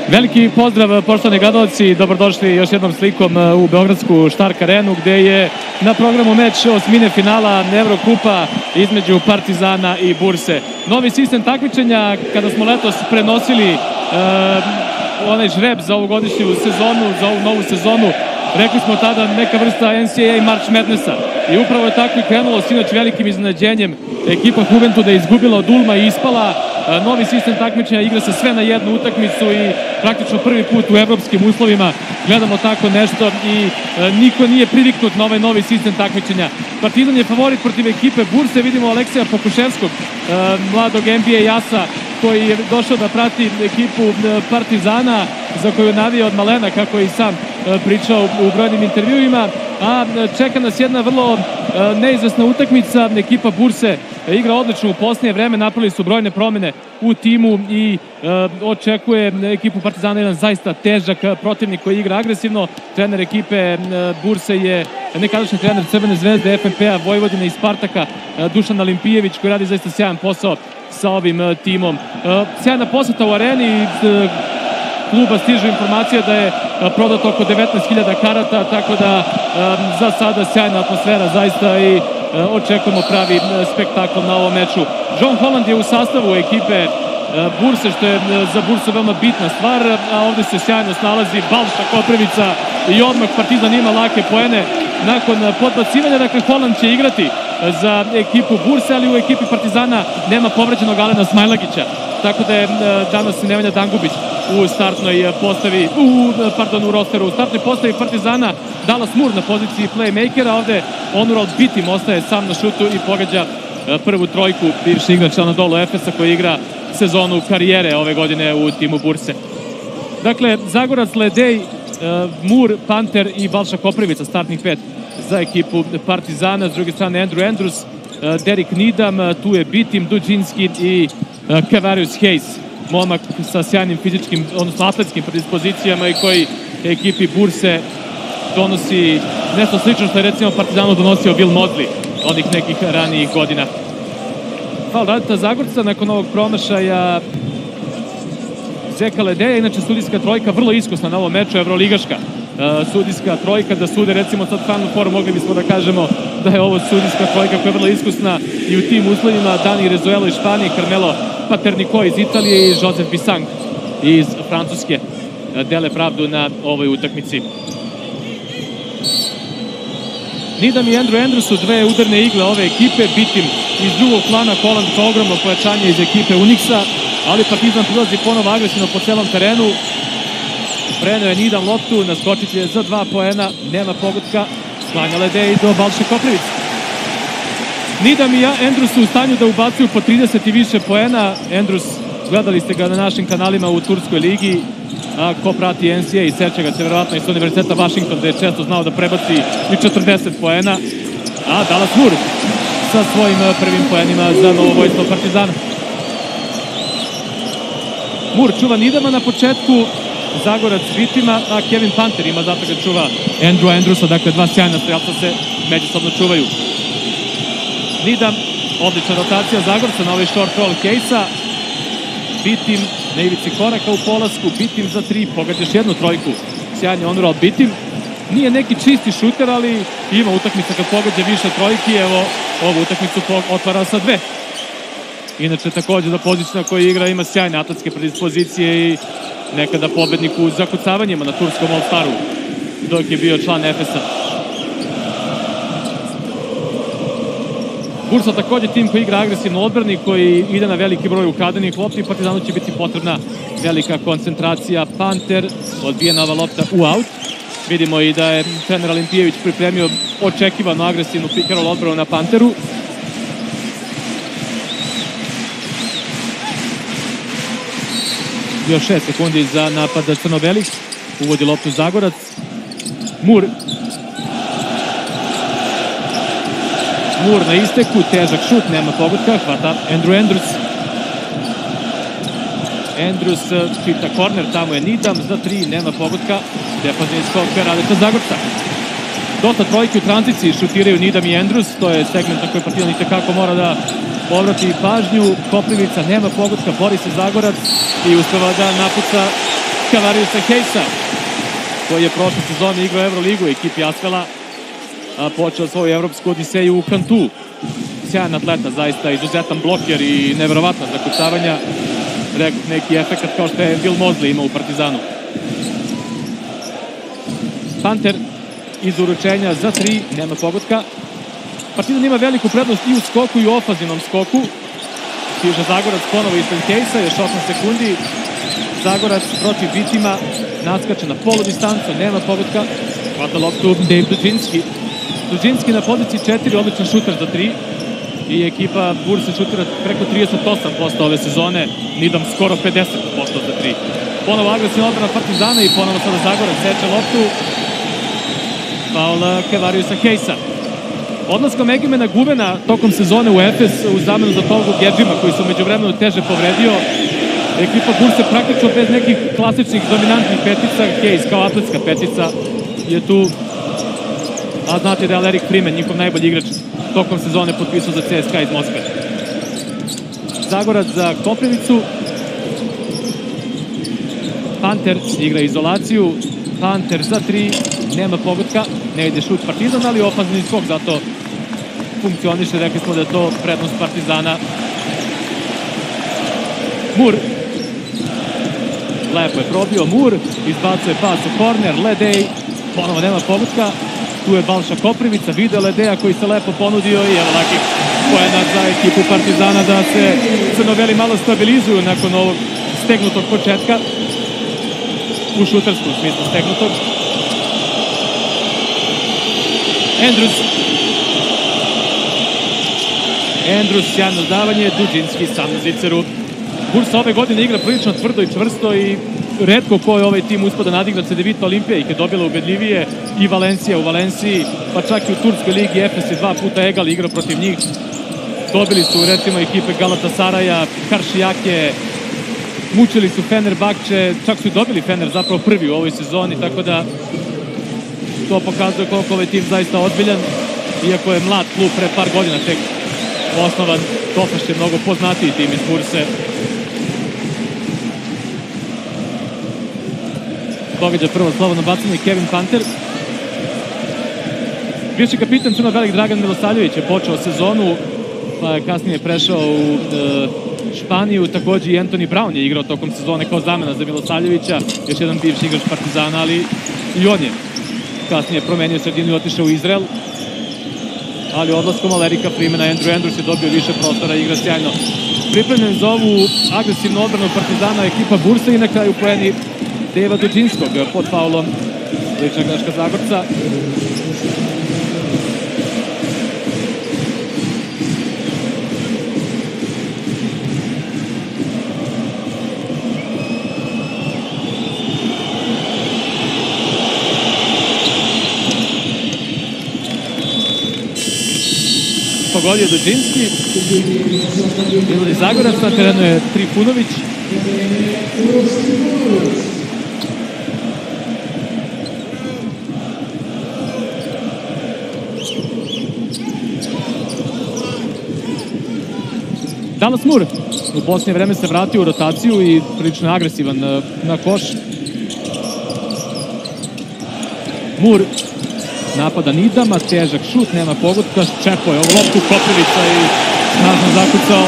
Veliki pozdrav, poštovani gledalci, dobrodošli još jednom slikom u Beogradsku Štark arenu, gde je na programu meč osmine finala Evrokupa između Partizana i Burse. Novi sistem takmičenja, kada smo letos prenosili onaj žreb za ovogodišnju sezonu, za ovu novu sezonu, rekli smo tada neka vrsta NCAA i March Madnessa. I upravo je tako i krenulo sinoć velikim iznenađenjem. Ekipa Juventuda je izgubila od Ulma i ispala. Novi sistem takmičenja, igra se sve na jednu utakmicu i praktično prvi put u evropskim uslovima gledamo tako nešto i niko nije priviknut na ovaj novi sistem takmičenja. Partizan je favorit protiv ekipe Burse, vidimo Alekseja Pokuševskog, mladog NBA asa koji je došao da prati ekipu Partizana, za koju navija od malena, kako je i sam pričao u brojnim intervjuima, a čeka nas jedna vrlo neizvesna utakmica. Ekipa Burse igra odlično u posljednje vreme, napravili su brojne promene u timu i očekuje ekipu Partizana jedan zaista težak protivnik koji igra agresivno. Trener ekipe Burse je nekadašnji trener Crvene zvezde, FNP-a, Vojvodine i Spartaka, Dušan Alimpijević, koji radi zaista sjajan posao sa ovim timom. Sjajna poseta u areni, kluba stižu informacija da je prodato oko 19.000 karata, tako da za sada sjajna atmosfera zaista i očekujemo pravi spektakl na ovom meču. John Holland je u sastavu ekipe Burse, što je za Bursu veoma bitna stvar, a ovde se sjajno snalazi Balša Koprivica i odmah Partizan ima lake poene nakon podbacivanja. Dakle, Holland će igrati za ekipu Burse, ali u ekipi Partizana nema povređenog Alena Smajlagića, tako da je danas Nemanja Dangubić u startnoj postavi, u rosteru. U startnoj postavi Partizana Dallas Moore na poziciji playmakera, ovde Onural Bitim ostaje sam na šutu i pogađa prvu trojku, bivši igrač Anadolu Efesa koji igra sezonu karijere ove godine u timu Burse. Dakle, Zagorac, Ledej, Moore, Panter i Balša Koprivica, startnih pet za ekipu Partizana. S druge strane Andrew Andrews, Derek Nidam, tu je Bitim, Duđinski i Kavarius Hayes, momak sa sjajnim fizičkim, odnosno atletskim predispozicijama i koji ekipi Burse donosi nešto slično što je recimo Partizanu donosio Bill Mosley onih nekih ranijih godina. Faul Radeta Zagorca nakon ovog promašaja Zeka Ledeja, inače sudijska trojka vrlo iskusna na ovom meču, evroligaška sudijska trojka. Da sude recimo sad Final Four, mogli bismo da kažemo da je ovo sudijska trojka koja je vrlo iskusna i u tim uslovima. Dani Rezuelo iz Španije, Carmelo Paternico iz Italije i Joseph Bissang iz Francuske dele pravdu na ovoj utakmici. Nidam i Andrew Andrews su dve udarne igle ove ekipe. Bitim iz drugog plana, Holland sa ogromno pojačanje iz ekipe Unixa, ali Partizan prilazi ponovo agresivno po celom terenu. Preneo je Nidam loptu, naskočit je za 2 poena, nema pogotka, sklanja Ledej do Balše Koprivice. Nidam i Andrews su u stanju da ubacuju po 30 i više poena. Andrews, gledali ste ga na našim kanalima u Turskoj ligi, a ko prati NCAA i seća ga se verovatno iz Univerziteta Washington, gde je često znao da prebaci i 40 poena. A Dallas Moore sa svojim prvim poenima za novovojstvo Partizana. Moore čuva Nidama na početku, Zagorac Bitima, a Kevin Panter ima zato ga čuva Andrew Andrewsa, dakle dva sjajna strelca se međusobno čuvaju. Nidam, odlična rotacija Zagorca na ovaj short roll Hayesa. Bitim na ivici koraka u polasku, Bitim za 3, pogađa još jednu trojku. Sjajni Onural Bitim. Nije neki čisti šuter, ali ima utakmica kad pogađa više trojki. Evo, ovu utakmicu otvara sa 2. Inače, takođe za poziciju na kojoj igra ima sjajne atletske predispozicije i nekada pobednik u zakucavanjima na turskom All-Staru, dok je bio član Efesa. Bursa takođe tim koji igra agresivno odbrani, koji ide na veliki broj ukradenih lopti. Partizanu će biti potrebna velika koncentracija. Panter, odbijena ova lopta u aut. Vidimo i da je trener Alimpijević pripremio očekivano agresivnu pick and roll odbranu na Panteru. Još 6 sekundi za napad crno-belih. Uvodi loptu Zagorac. Moore na isteku, težak šut, nema pogotka, hvata Andrew Andrews. Andrews čita korner, tamo je Nidam za 3, nema pogotka. Defanzivni skok Radeta Zagorca. Dosta trojke u tranziciji šutiraju Nidam i Andrews, to je segment na koji Partizan itekako mora da povrati pažnju. Koprivica, nema pogotka, bori se Zagorac i uspeva da napuca Kavariusa Hejsa, koji je prošle sezone igrao Euroligu u ekipi Asvela, a počeo svoju evropsku odiseju u Kantu. Sjajan atleta, zaista izuzetan bloker i neverovatna zakucavanja. Rekao neki efekat kao što je Will Mosley imao u Partizanu. Panter iz uručenja za 3, nema pogotka. Partizan ima veliku prednost i u skoku i u ofanzivnom skoku. Stiže Zagorac ponovo ispred Hejsa, još 8 sekundi. Zagorac protiv bitima, naskače na polu distancu, nema pogotka. Hvata loptu Dave Duđinski. Duđinski na poziciji 4, odličan šuter za 3. I ekipa Burse šutira preko 38% ove sezone, Nidam skoro 50% za 3. Ponovo agresivna odbrana Partizana i ponovo sada Zagorac seče loptu. Faul Kavariusa Hejsa. Odlaskom Egimena Guvena tokom sezone u Efes u zamenu za Tolgu Gedžima, koji su međuvremenu teže povredio, ekipa Burse praktično bez nekih klasičnih dominantnih petica. Hejs kao atletska petica je tu, a znate da je Aleric Freeman, njihov najbolji igrač, tokom sezone potpisao za CSKA iz Moskve. Zagorac za Koprivicu. Panter igra izolaciju. Panter za 3, nema pogotka, ne ide šut Partizana, ali ofanzivni skok, zato funkcioniše, rekli smo da je to prednost Partizana. Mur. Lepo je probio Mur, izbacuje pas u korner, Ledej, ponovo nema pogotka. Tu je Balša Koprivica, video Ledeja koji se lepo ponudio i evo lakih poena za ekipu Partizana da se crnoveli malo stabilizuju nakon ovog stegnutog početka. U šutarskom smislu stegnutog. Andrews, sjajno davanje, Duđinski sam na ziceru. Bursa ove godine igra prilično tvrdo i čvrsto i retko ko je ovaj tim uspio da nadigra Cedevita Olimpija, ih je dobila ubedljivije, i Valencija u Valenciji, pa čak i u Turskoj ligi Efes je 2 puta Egal igrao protiv njih. Dobili su recimo ekipe Galatasaraja, Karšijake, mučili su Fenerbahče, čak su i dobili Fener zapravo prvi u ovoj sezoni, tako da to pokazuje koliko ovaj tim zaista ozbiljan, iako je mlad klub pre par godina tek osnovan. Tofaš je mnogo poznatiji tim iz Burse. Pogađa prvo slobodno bacanje Kevin Panter. Bivši kapitan Crno-belih Dragan Milosavljević je počeo sezonu, pa je kasnije prešao u Španiju. Takođe i Anthony Brown je igrao tokom sezone kao zamena za Milosavljevića, još jedan bivši igrač Partizana, ali i on je kasnije promenio sredinu i otišao u Izrael. Ali odlaskom Alerika Freemana Andrews je dobio više prostora i igra sjajno. Pripremljen za ovu agresivnu odbranu Partizana ekipa Burse i na kraju poeni Deva Duđinskog pod faulom, lična greška Zagorca. Pogodio Duđinski. Ili Zagorac, na terenu je Trifunović. Dallas Mur u posljednje vreme se vratio u rotaciju i prilično agresivan na koš. Mur napada Nidama, težak šut, nema pogotka, čepao je ovu loptu Koprivica i snažno zakucao.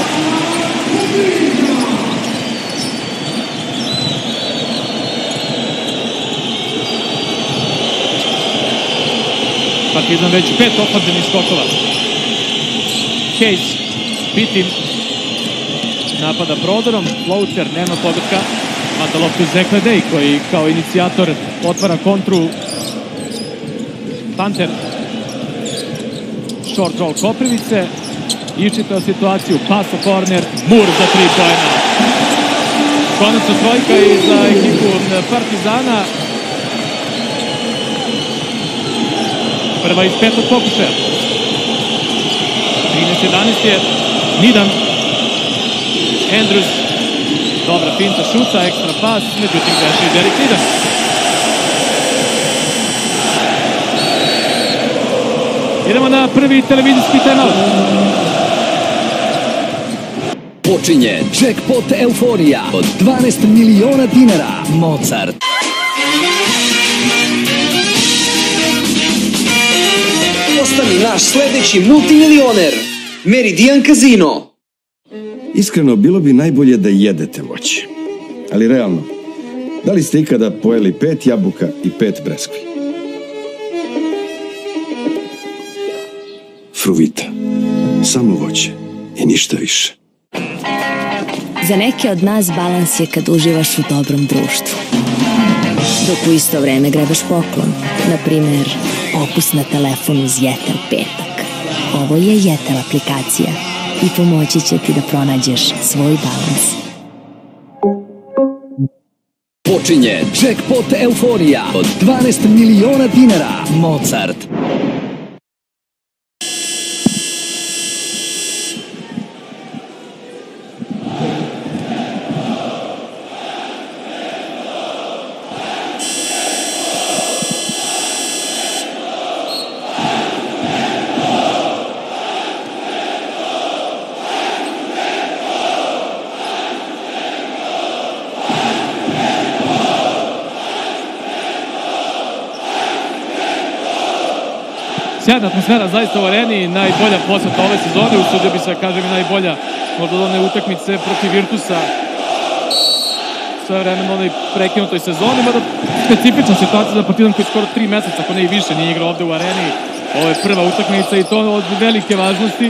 Partizan već 5 ofanzivnih skokova. Hejs, Bitim, napada prodorom, floater, nema pogotka. Mata loptu Zek Ledej koji kao inicijator otvara kontru. Panter, short roll Koprivice, iščitao situaciju, pas u korner, Mur za 3 poena. Konačno trojka i za ekipu Partizana. Prva iz 5. pokušaja. 13-11 je Nidan. Andrews, dobra finta šuta, ekstra pas, međutim greši i Derek Nidan. Idemo na prvi televizijski timeout. Počinje Jackpot euforija od 12 miliona dinara. Mozart. Postani naš sledeći multimilioner. Meridian Casino. Iskreno, bilo bi najbolje da jedete voće. Ali realno, da li ste ikada pojeli 5 jabuka i 5 breskvi? Fruvita. Samo voće i ništa više. Za neke od nas balans je kad uživaš u dobrom društvu. Dok u isto vreme grebaš poklon. Na primer, opus na telefon uz Jetel petak. Ovo je Jetel aplikacija i pomoći će ti da pronađeš svoj balans. Počinje Jackpot euforija od 12 miliona dinara. Mozart. Sjajna atmosfera zaista u areni, najbolja poseta ove sezone, usudio bi se, kažem, i najbolja možda od one utakmice protiv Virtusa sve vremena onoj prekinutoj sezoni, mada specifična situacija za Partizan koji skoro 3 meseca, ako ne i više, nije igrao ovde u areni. Ovo je prva utakmica i to od velike važnosti.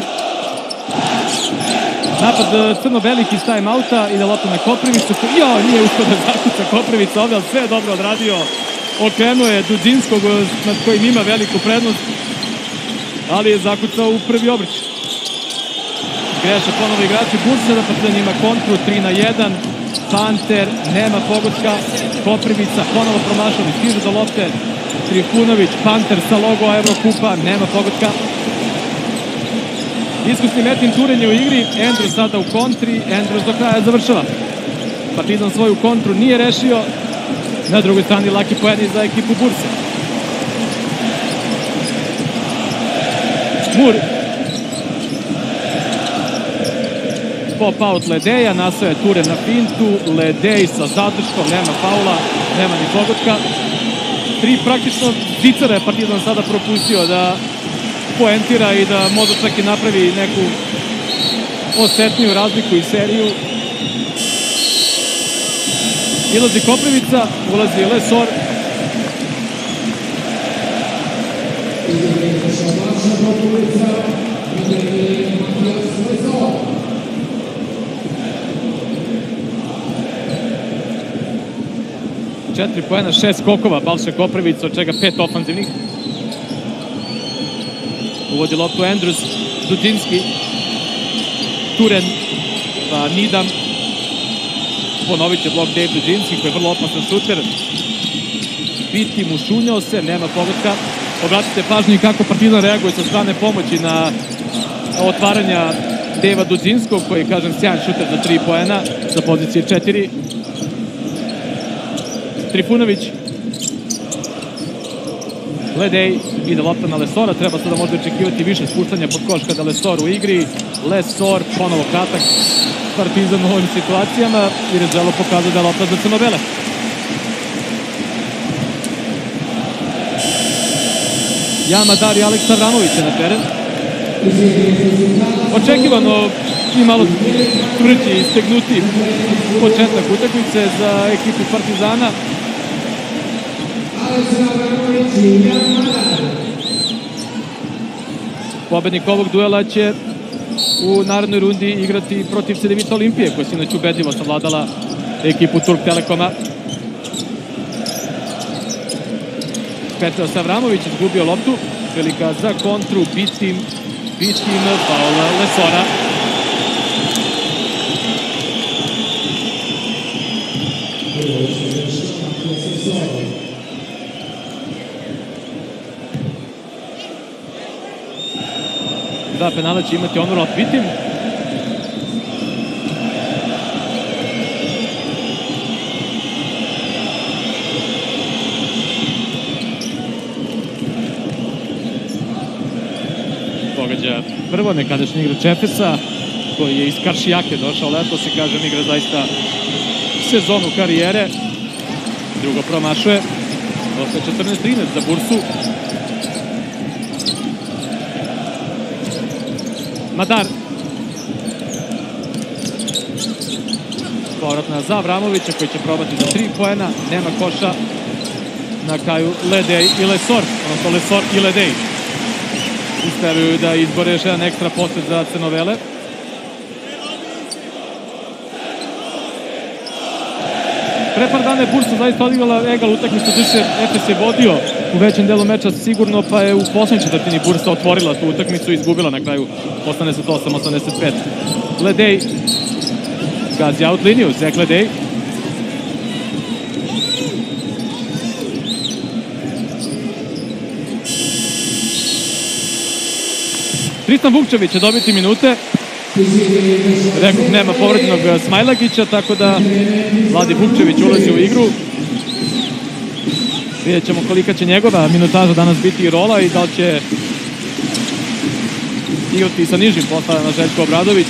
Napad crno-veliki iz time-outa, ide lopta na Koprivicu, nije uspio da zakuca Koprivica ovde, ali sve je dobro odradio. Okrenuo je Dudzinskog nad kojim ima veliku prednost, ali je zakucao u prvi obrć. Greše ponovo igrači Burse, da Partizan ima kontru, 3-1. Panter, nema pogotka, Koprivica ponovo promašali, stiže do lopte Trifunović, Panter sa logo Evrokupa, nema pogotka. Iskusni Metin Turen je u igri, Andrews sada u kontri, Andrews do kraja završava. Partizan svoju kontru nije rešio, na drugoj strani laki poeni za ekipu Burse. Mur. Pop-out Ledeja, nasaje Turen na fintu, Ledej sa zadrškom, nema faula, nema ni pogotka. 3 praktično zicara je Partizan sada propustio da poentira i da možda čak i napravi neku osetniju razliku i seriju. Ilazi Koprivica, ulazi Lesor. Četiri poena, 6 skokova Balša Koprivica, od čega 5 ofanzivnih. Uvodi loptu Andrews, Dudzinski, Turen, pa Nidam. Ponovit će blok Dave Dudzinski koji je vrlo opasan šuter. Biti mu šunjao se, nema pogotka. Obratite pažnju kako Partizan reaguje sa strane pomoći na otvaranja Deva Dudzinskog koji je, kažem, sjajan šuter za 3 poena sa pozicije 4. Trifunović. Ledej, ide lopta na Lesora, treba sada možda očekivati više spuštanja pod koš kada Lesor u igri. Lesor, ponovo kratak Partizan u ovim situacijama i Ređelo pokazuje da je lopta za crno-bele. Jama Dari Aleksa Vramovića na teren. Očekivano i malo tvrđi i stegnuti početak utakmice za ekipu Partizana. Pobednik ovog duela će u narednoj rundi igrati protiv Cedevita Olimpije, koja sinoć ubedljivo savladala ekipu Turk Telekoma. Peteo Savramović izgubio loptu, prilika za kontru, Bitim, faul Lesora. Da, penala će imati Onur Bitim. Pogađa prvo nekadašnji igrač Efesa, koji je iz Karšijake došao letos i kažem igra zaista sezonu karijere. Drugo promašuje. Ostaje 14-13 za Bursu. Madar. Povratna za Avramovića koji će probati za 3 poena. Nema koša. Na kraju Ledej i Lesor. Odnosno Lesor i Ledej. Uspevaju da izbore još jedan ekstra posljed za Crnovele. Pre par dana je Bursa zaista odigrala egal utakmicu, duše Efes je vodio u većem delu meča sigurno, pa je u poslednjoj četvrtini Bursa otvorila tu utakmicu i izgubila na kraju 88-85. Ledej gazi out liniju, Zek Ledej. Tristan Vukčević će dobiti minute. Rekao, nema povređenog Smajlagića, tako da Vladi Vukčević ulazi u igru. Vidjet ćemo kolika će njegova minutaža danas biti i rola i da li će igrati sa nižim postavljena Željko Obradović.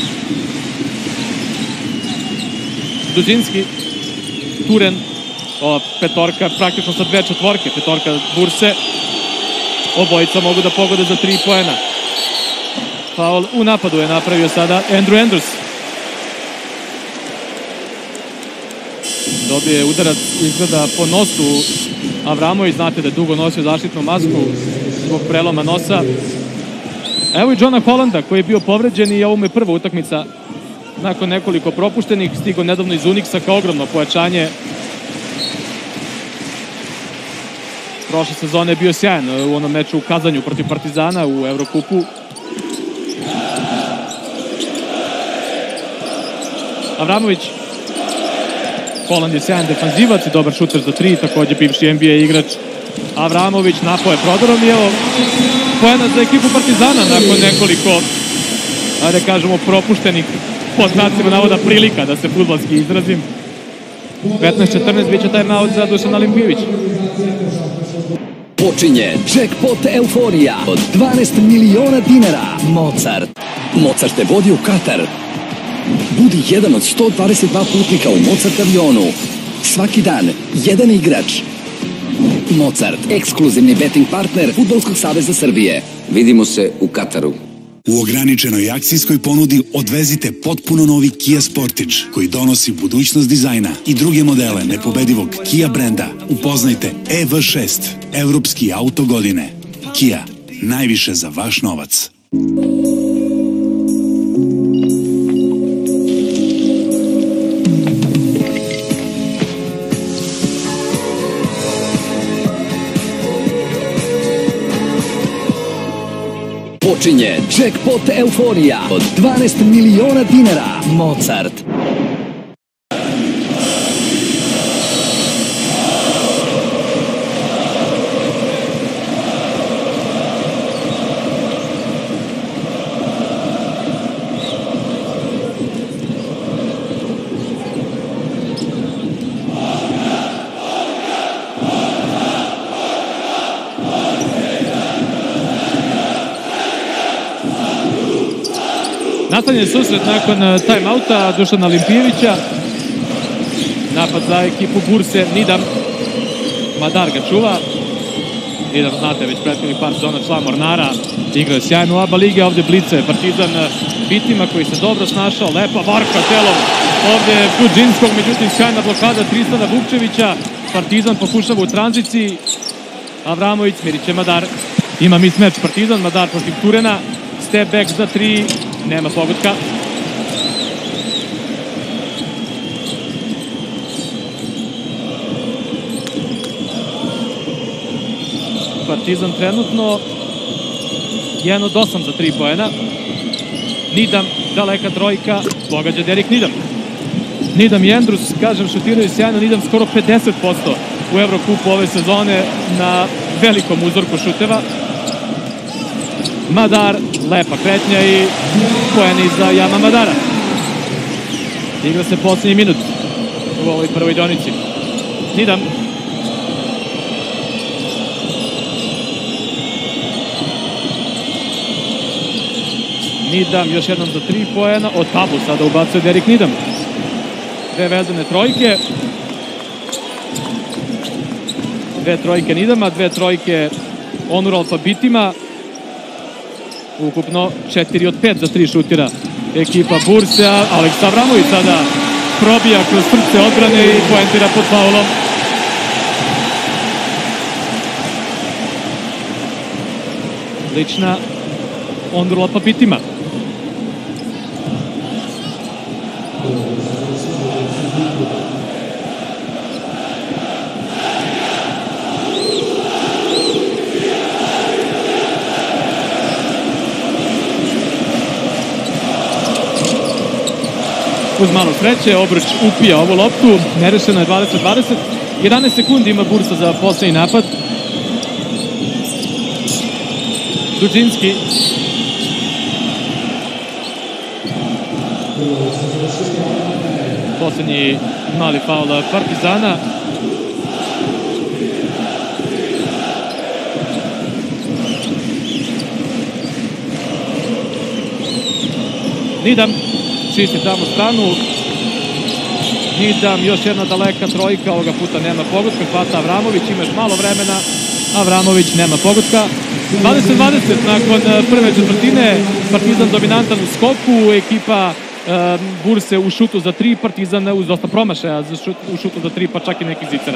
Dužinski, Turen, ova petorka praktično sa 2 četvorke, petorka Burse. Obojica mogu da pogode za 3 poena. Faul u napadu je napravio sada Andrew Andrews. Dobije udarac izgleda po nosu Avramović. Znate da je dugo nosio zaštitnu masku zbog preloma nosa. Evo i Johna Hollanda koji je bio povređen i ovo mu je prva utakmica nakon nekoliko propuštenih. Stigao nedavno iz Uniksa kao ogromno pojačanje. Prošle sezone je bio sjajan u onom meču u Kazanju protiv Partizana u Evrokupu. Avramović. Holland je sjajan defanzivac i dobar šuter za 3, takođe bivši NBA igrač. Avramović napao je prodorom i evo poena za ekipu Partizana nakon nekoliko, ajde kažemo, propuštenih pod znacima navoda prilika, da se fudbalski izrazim. 15-14 biće timeout za Dušana Limpijević. Počinje Jackpot euforija od 12 miliona dinara. Mozart. Mozart te vodi u Katar. Budi jedan od 122 putnika u Mozart avionu. Svaki dan, jedan igrač. Mozart, ekskluzivni betting partner Fudbalskog saveza Srbije. Vidimo se u Kataru. U ograničenoj akcijskoj ponudi odvezite potpuno novi Kia Sportage koji donosi budućnost dizajna i druge modele nepobedivog Kia brenda. Upoznajte EV6, evropski auto godine. Kia, najviše za vaš novac. Počinje Jackpot euforija od 12 miliona dinara. Mozart. Nastavljen je susret nakon timeouta Dušana Limpijevića. Napad za ekipu Burse, Nidam. Madar ga čuva. Nidam, znate, već prethodnih par sezona član Mornara. Igrao je sjajno u ABA lige, ovde blice Partizan Bitima koji se dobro snašao. Lepa varka telom ovde Dužinskog, međutim sjajna blokada Tristana Vukčevića. Partizan pokušava u tranziciji. Avramović, smirit će Madar. Ima mismatch Partizan, Madar protiv Turena. Step back za 3. Nema pogotka. Partizan trenutno 1 od 8 za 3 poena. Nidam, daleka trojka, pogađa Derek Nidam. Nidam i Andrews, kažem, šutiraju sjajno. Nidam skoro 50% u Evrokupu ove sezone na velikom uzorku šuteva. Madar, lepa kretnja i poeni za Jama Madara. Igra se poslednji minut u ovoj prvoj dionici. Nidam. Nidam još jednom za 3 poena. Od tabu sada ubacuje Derik Nidam. 2 vezane trojke. 2 trojke Nidama, 2 trojke Onural Pabitima. Ukupno 4 od 5 za 3 šutira ekipa Burse. Aleksa Avramović sada probija kroz srce odbrane i poentira pod faulom. Lična Onurala Pabitima. Uz malo sreće, Obruč upija ovu loptu, nerešeno je 20-20. 11 sekundi ima Bursa za poslednji napad. Duđinski. Poslednji mali faul Partizana. Nidam čisti tamo stranu. Nidam, još jedna daleka trojka, ovoga puta nema pogotka, hvata Avramović, imaš malo vremena, Avramović nema pogotka. 20-20 nakon prve četvrtine, Partizan dominantan u skoku, ekipa Burse u šutu za 3, Partizan uz dosta promašaja u šutu za 3, pa čak i nekih zicera.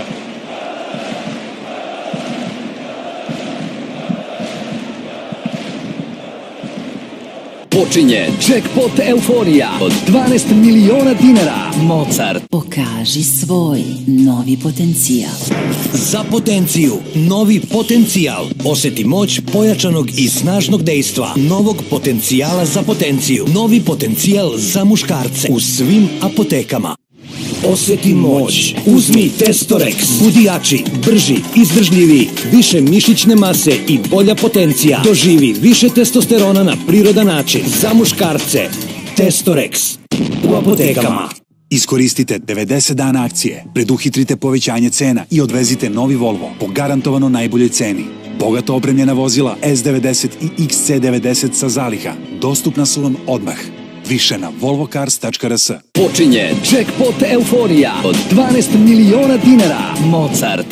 Počinje Jackpot euforija od 12 miliona dinara. Mozart. Pokaži svoj novi potencijal. Za potenciju, novi potencijal. Oseti moć pojačanog i snažnog dejstva. Novog potencijala za potenciju. Novi potencijal za muškarce. U svim apotekama. Oseti moć. Uzmi Testorex. Budi jači, brži, izdržljiviji, više mišićne mase i bolja potencija. Doživi više testosterona na prirodan način. Za muškarce. Testorex. U apotekama. Iskoristite 90 dana akcije, preduhitrite povećanje cena i odvezite novi Volvo po garantovano najboljoj ceni. Bogato opremljena vozila S90 i XC90 sa zaliha dostupna su vam odmah. Više na volvocars.rs. Počinje Jackpot euforija od 12 miliona dinara. Mozart.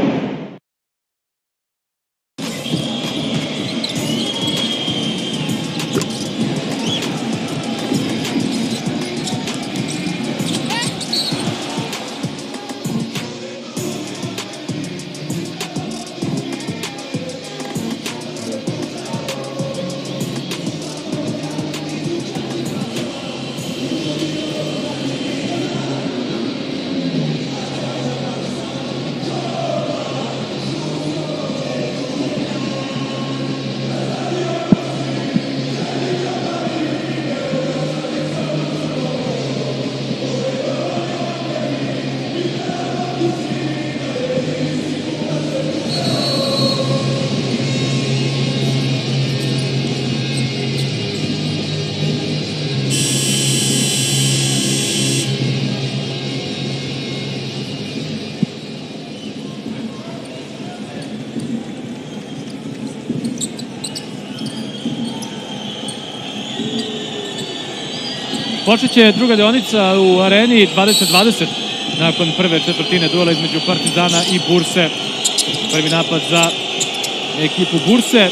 Počet će druga deonica u areni 20-20 nakon prve četvrtine duela između Partizana i Burse. Prvi napad za ekipu Burse.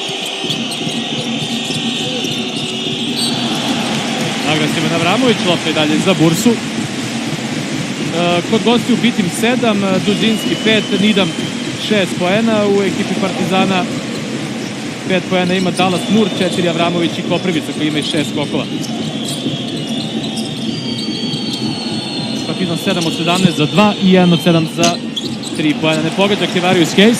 Agresivan Avramović, lopta i dalje za Bursu. Kod gostiju Bitim 7, Duđinski 5, Nidam 6 poena. U ekipi Partizana 5 poena ima Dalas Nur, 4 Avramović i Koprivica koji ima i 6 skokova. Partizan 7 od 17 za 2 i 1 od 7 za 3 poena. Ne pogađa Kevarius Hayes.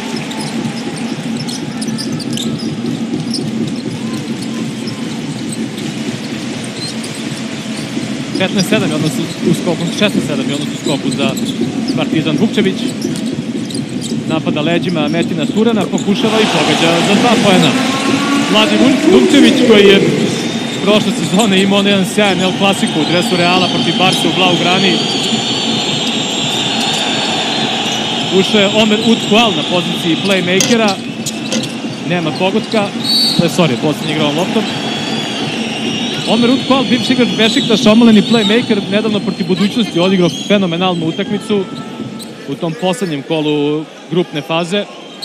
je odnos u skoku, 16-7 je odnos u skoku za Partizan. Vukčević napada leđima Metina Turana, pokušava i pogađa za 2 poena. Mladi Vukčević koji je prošle sezone imao jedan sjajan El Clasico u dresu Reala protiv Barce u Blaugrani. Ušao je Omer Utkual na poziciji playmakera. Nema pogotka. Posljednji igra ovom loptom. Omer Utkal, bivši igrač Bešiktaša, omoljeni playmaker, nedavno protiv Budućnosti odigrao fenomenalnu utakmicu u tom poslednjem kolu grupne faze.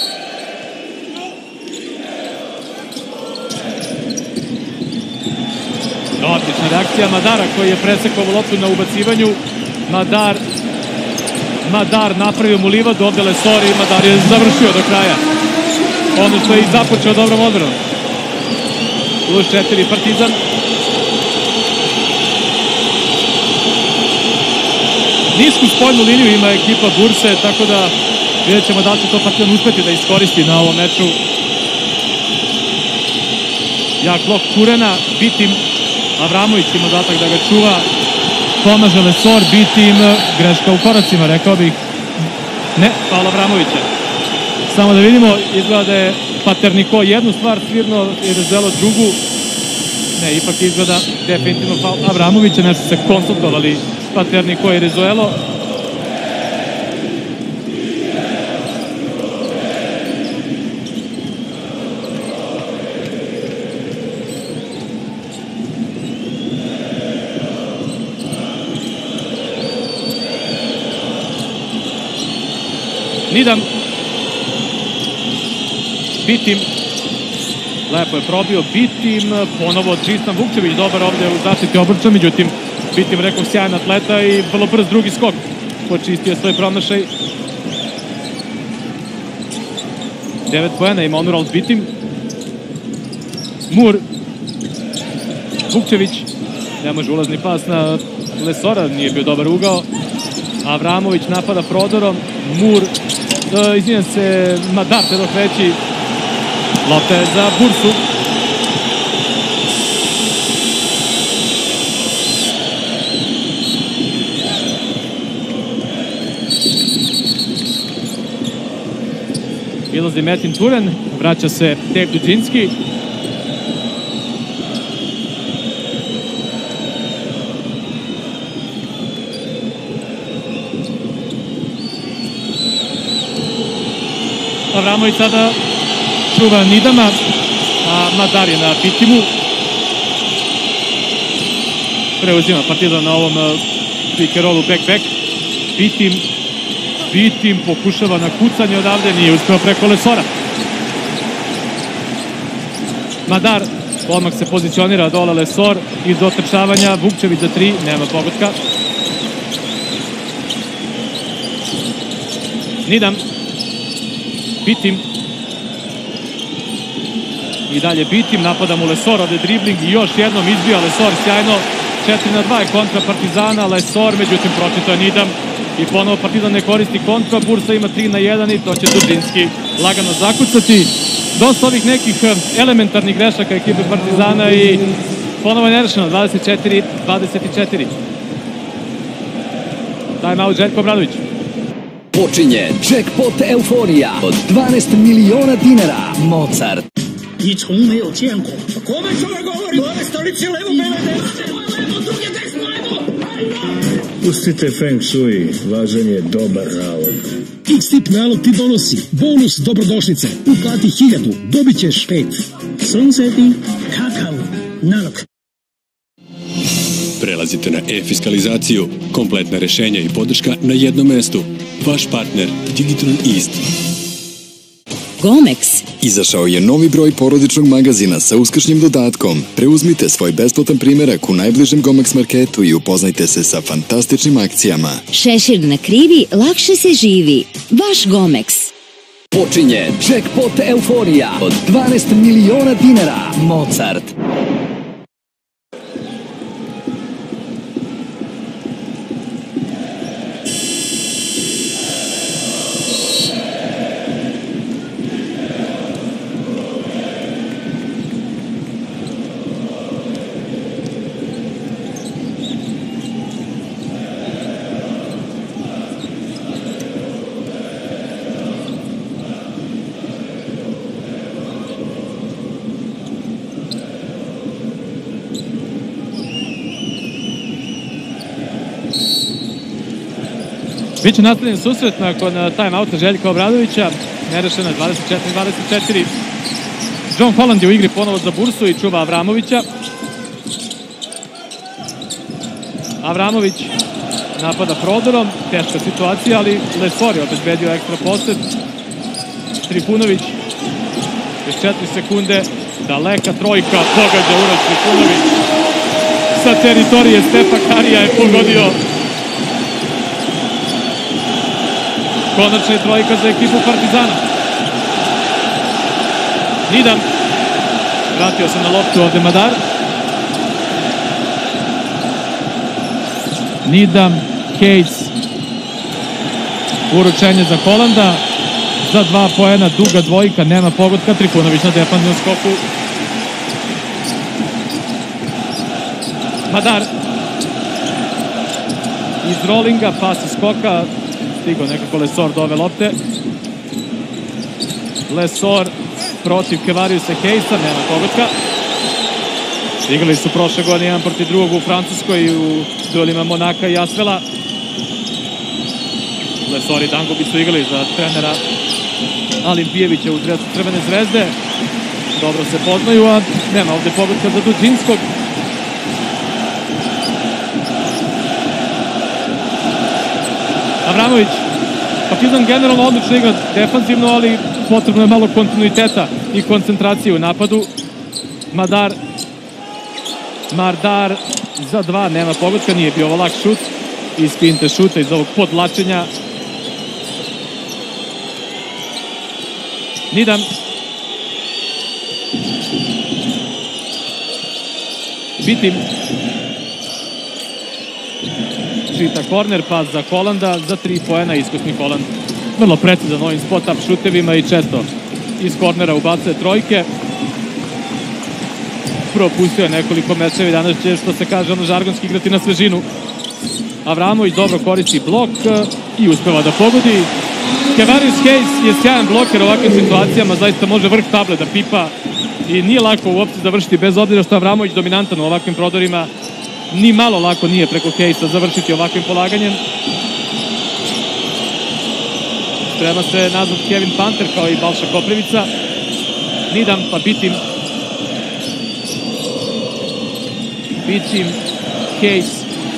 Odlična reakcija Madara koji je presekao loptu na ubacivanju. Madar napravio mu livadu, ovde Lesor i Madar je završio do kraja. Ono što je i započeo dobrom odbranom. Plus 4 Partizan. Nisku spoljnu liniju ima ekipa Burse, tako da vidjet ćemo da li će to Partizan uspeti da iskoristi na ovom meču. Jak blok Kurena, Bitim, Avramović ima zadatak da ga čuva. Pomaže Lesor, Bitim, greška u koracima, rekao bih. Ne, faul Avramovića. Samo da vidimo, izgleda da je Paterniko jednu stvar svirno i Rezuelo drugu. Ne, ipak izgleda definitivno faul Avramovića, nešto se konsultovali Paterniko i Rezuelo. Nidam. Bitim. Lepo je probio Bitim. Ponovo Tristan Vukčević, dobar ovde u zaštiti obruča, međutim Bitim, rekao, sjajan atleta i vrlo brz drugi skok. Počistio svoj promašaj. 9 poena ima Onurald Bitim. Mur. Vukčević. Ne može ulazni pas na Lesora, nije bio dobar ugao. Avramović napada prodorom. Mur. Izvinjam se, Madar te dok veći. Lopta je za Bursu. Ilazi Metin Turen, vraća se Dave Duđinski. Avramović sada čuva Nidama, a Madar je na Bitimu. Preuzima Partizan na ovom pick and rollu back-back. Bitim pokušava na kucanje odavde, nije uspeo preko Lesora. Madar, odmah se pozicionira dole Lesor, iz dotrčavanja Vukčević za 3, nema pogotka. Nidam. Bitim. I dalje Bitim, napada mu Lesor, ovde dribling i još jednom izbija Lesor sjajno. 4-2 je kontra Partizana, Lesor, međutim pročito je Nidam. I ponovo Partizan ne koristi kontra, Bursa ima 3-1 i to će Duđinski lagano zakucati. Dosta ovih nekih elementarnih grešaka ekipe Partizana i ponovo je nerešeno, 24-24. Time out Željko Obradović. Počinje Jackpot euforija od 12 miliona dinara. Mozart. 你从没有见过。国门说govori, ove stolice levo, bele desne. Levo, druge desno, levo. Pustite Feng Shui, važan je dobar nalog. X-tip nalog ti donosi bonus dobrodošlice. Uplati 1000, dobit ćeš 5. Sunseti, kakav nalog. Prelazite na e-fiskalizaciju, kompletna rešenja i podrška na jednom mestu. Vaš partner Digitron East. Gomex. Izašao je novi broj porodičnog magazina sa uskršnjim dodatkom. Preuzmite svoj besplatan primerak u najbližem Gomex marketu i upoznajte se sa fantastičnim akcijama. Šešir na krivi, lakše se živi. Vaš Gomex. Počinje Jackpot euforija od 12 miliona dinara. Mozart. Biće nastavljen susret nakon time-outa Željka Obradovića. Nerešena 24-24. John Holland je u igri ponovo za Bursu i čuva Avramovića. Avramović napada prodorom, teška situacija, ali Lesor je obezbedio ekstra posed. Trifunović, još 4 sekunde, daleka trojka, pogađa Uroš Trifunović. Sa teritorije Stepa Karija je pogodio. Konačna je trojka za ekipu Partizana. Nidam, vratio se na loptu ovde Madar. Nidam, Hayes, uručenje za Holanda, za 2 poena, duga dvojka, nema pogotka, Trifunović na defanzivnom skoku. Madar, iz rolinga, pas iz skoka, stigo nekako Lesor do ove lopte. Lesor protiv Kevariusa Hayesa, nema pogotka. Igrali su prošle godine jedan protiv drugog u Francuskoj u duelima Monaka i Asvela. Lesor i Dangubi su igrali za trenera Alimpijevića u Crvene zvezde. Dobro se poznaju, a nema ovde pogotka za Duđinskog. Avramović, Partizan generalno odlično igra defanzivno, ali potrebno je malo kontinuiteta i koncentracije u napadu. Mardar za 2, nema pogotka, nije bio ovo lak šut. Iz pinte šuta, iz ovog podlačenja. Nidam. Bitim. Šita korner, pas za Holanda, za 3 poena, iskusni Holand. Vrlo precizan ovim spot-up šutevima i često iz kornera ubacuje trojke. Propustio je nekoliko mečeva i danas će, što se kaže, žargonski igrati na svežinu. Avramović dobro koristi blok i uspeva da pogodi. Kevarius Hayes je sjajan bloker u ovakvim situacijama, zaista može vrh table da pipa i nije lako uopšte završiti, bez obzira što je Avramović dominantan u ovakvim prodorima. Ni malo lako nije preko Hayesa završiti ovakvim polaganjem. Sprema se nazad Kevin Panter kao i Balša Koprivica. Nidam pa Bitim. Bitim, Hayes.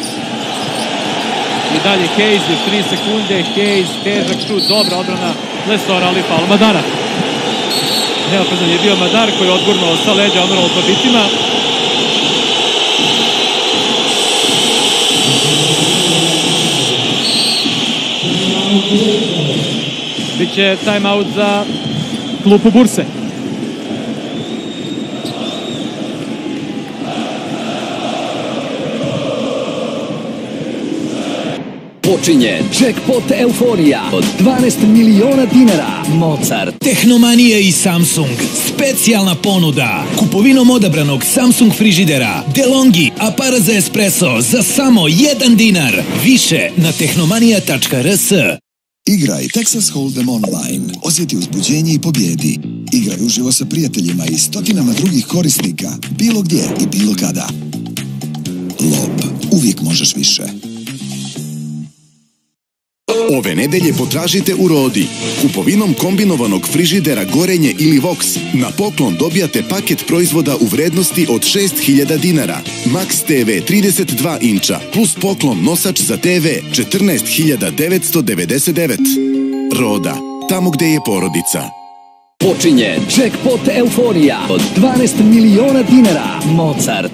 I dalje Hayes, još 3 sekunde. Hayes, težak šut, dobra odbrana Lesora, ali faul Madara. Neoprezan je bio Madar koji je odgurnuo sa leđa odbrano po Bitima. Biće timeout za klupu Burse. Počinje Jackpot euforija od 12 miliona dinara. Mozart. Tehnomanija i Samsung. Specijalna ponuda. Kupovinom odabranog Samsung frižidera DeLonghi aparat za espresso za samo 1 dinar. Više na tehnomanija.rs. Igraj Texas Hold'em online. Osjeti uzbuđenje i pobjedi. Igraj uživo sa prijateljima i stotinama drugih korisnika. Bilo gdje i bilo kada. Lob. Uvijek možeš više. Ove nedelje potražite u Rodi. Kupovinom kombinovanog frižidera Gorenje ili Vox na poklon dobijate paket proizvoda u vrednosti od 6.000 dinara. Max TV 32 inča plus poklon nosač za TV 14.999. Roda, tamo gde je porodica. Počinje Jackpot euforija od 12 miliona dinara. Mozart.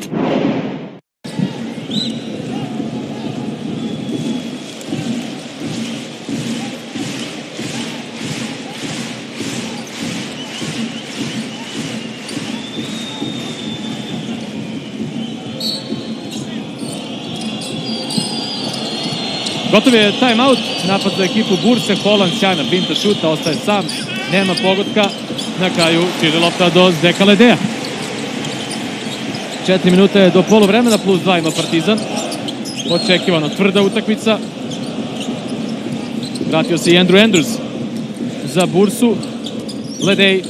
Gotov je timeout, napad za ekipu Burse, Holand sjajna finta šuta, ostaje sam, nema pogotka, na kraju stiže lopta do Zdeka Ledeja. 4 minute do poluvremena, plus 2 ima Partizan. Očekivano tvrda utakmica. Vratio se i Andrew Andrews za Bursu. Ledej.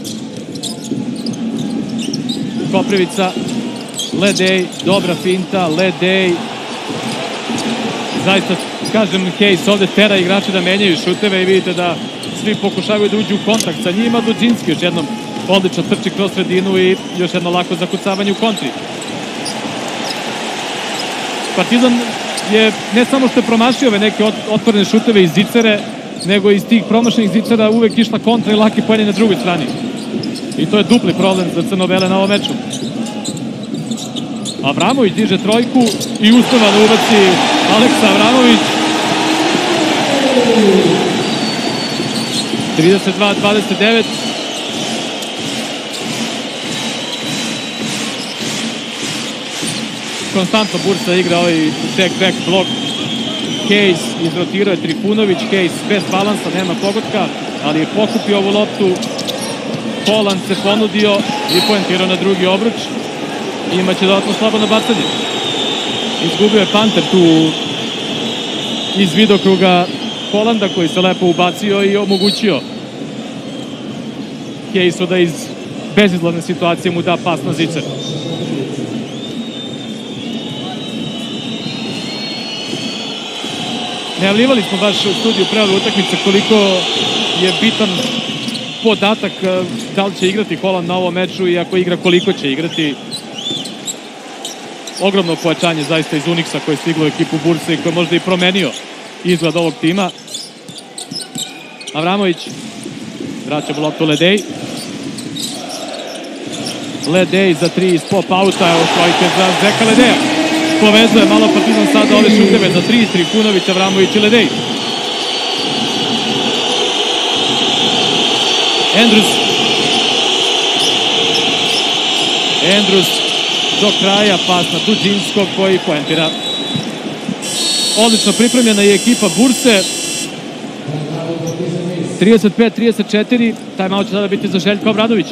Koprivica. Ledej, dobra finta, Ledej. Zaista, kažem, Hayes ovde tera igrače da menjaju šuteve i vidite da svi pokušavaju da uđu u kontakt sa njima. Duđinski još jednom odlično trči kroz sredinu i još jedno lako zakucavanje u kontri. Partizan je ne samo što je promašio ove neke otvorene šuteve iz zicere, nego iz tih promašenih zicera uvek išla kontra i laki poeni na drugoj strani. I to je dupli problem za crno-bele na ovom meču. Avramović diže trojku i uspeva da ubaci Aleksa Avramović. 32-29. Konstantno Bursa igra ovaj back blok. Kejs izrotirao je Trifunović, Kejs bez balansa, nema pogotka, ali je pokupio ovu loptu. Holland se ponudio i poentirao na drugi obruč. Imaće dodatno slobodno bacanje. Izgubio je Panter tu iz vidokruga Hollanda koji se lepo ubacio i omogućio Kejsu da iz bezizgledne situacije mu da pas na zicer. Najavljivali smo baš u studiju pre ove utakmice koliko je bitan podatak da li će igrati Holland na ovom meču i ako igra koliko će igrati. Ogromno pojačanje zaista iz Unixa koje je stiglo u ekipu Burse i koje je možda i promenio izgled ovog tima. Avramović vraća loptu Ledej. Ledej za 3 iz pop-auta, evo trojke za Zeka Ledeja. Povezuje malo Partizan sada ove šuteve za 3, Trifunović, Avramović i Ledej. Andrews do kraja, pas na Duđinskog koji poentira. Odlično pripremljena je ekipa Burse. 35-34, timeout će sada biti za Željka Obradovića.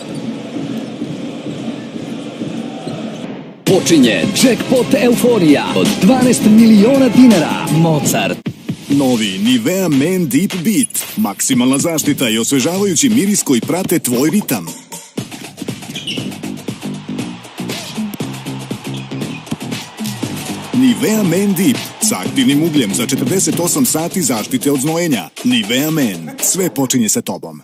Počinje Jackpot euforija od 12 miliona dinara. Mozart. Novi Nivea Men Deep Beat. Maksimalna zaštita i osvežavajući miris koji prate tvoj ritam. Nivea Men Deep sa aktivnim ugljem za 48 sati zaštite od znojenja. Nivea Men. Sve počinje sa tobom.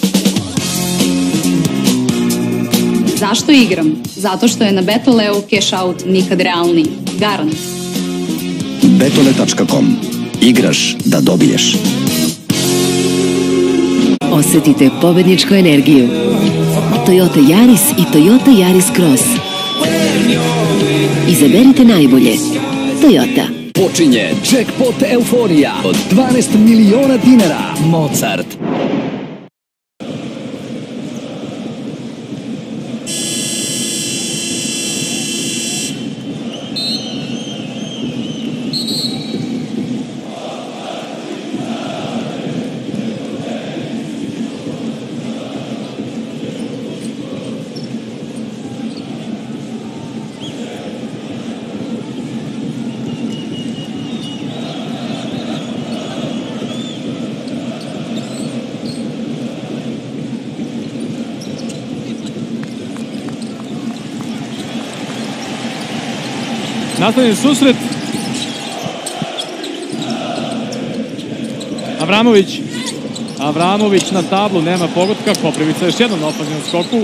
Zašto igram? Zato što je na Betoleu cash out nikad realniji. Garant. Betole.com. Igraš da dobiješ. Osetite pobedničku energiju. Toyota Yaris i Toyota Yaris Cross. Izaberite najbolje. Toyota. Počinje Jackpot euforija od 12 miliona dinara. Mozart. Nastavljen susret. Avramović na tablu, nema pogotka. Koprivica još jednom na ofenzivnom skoku.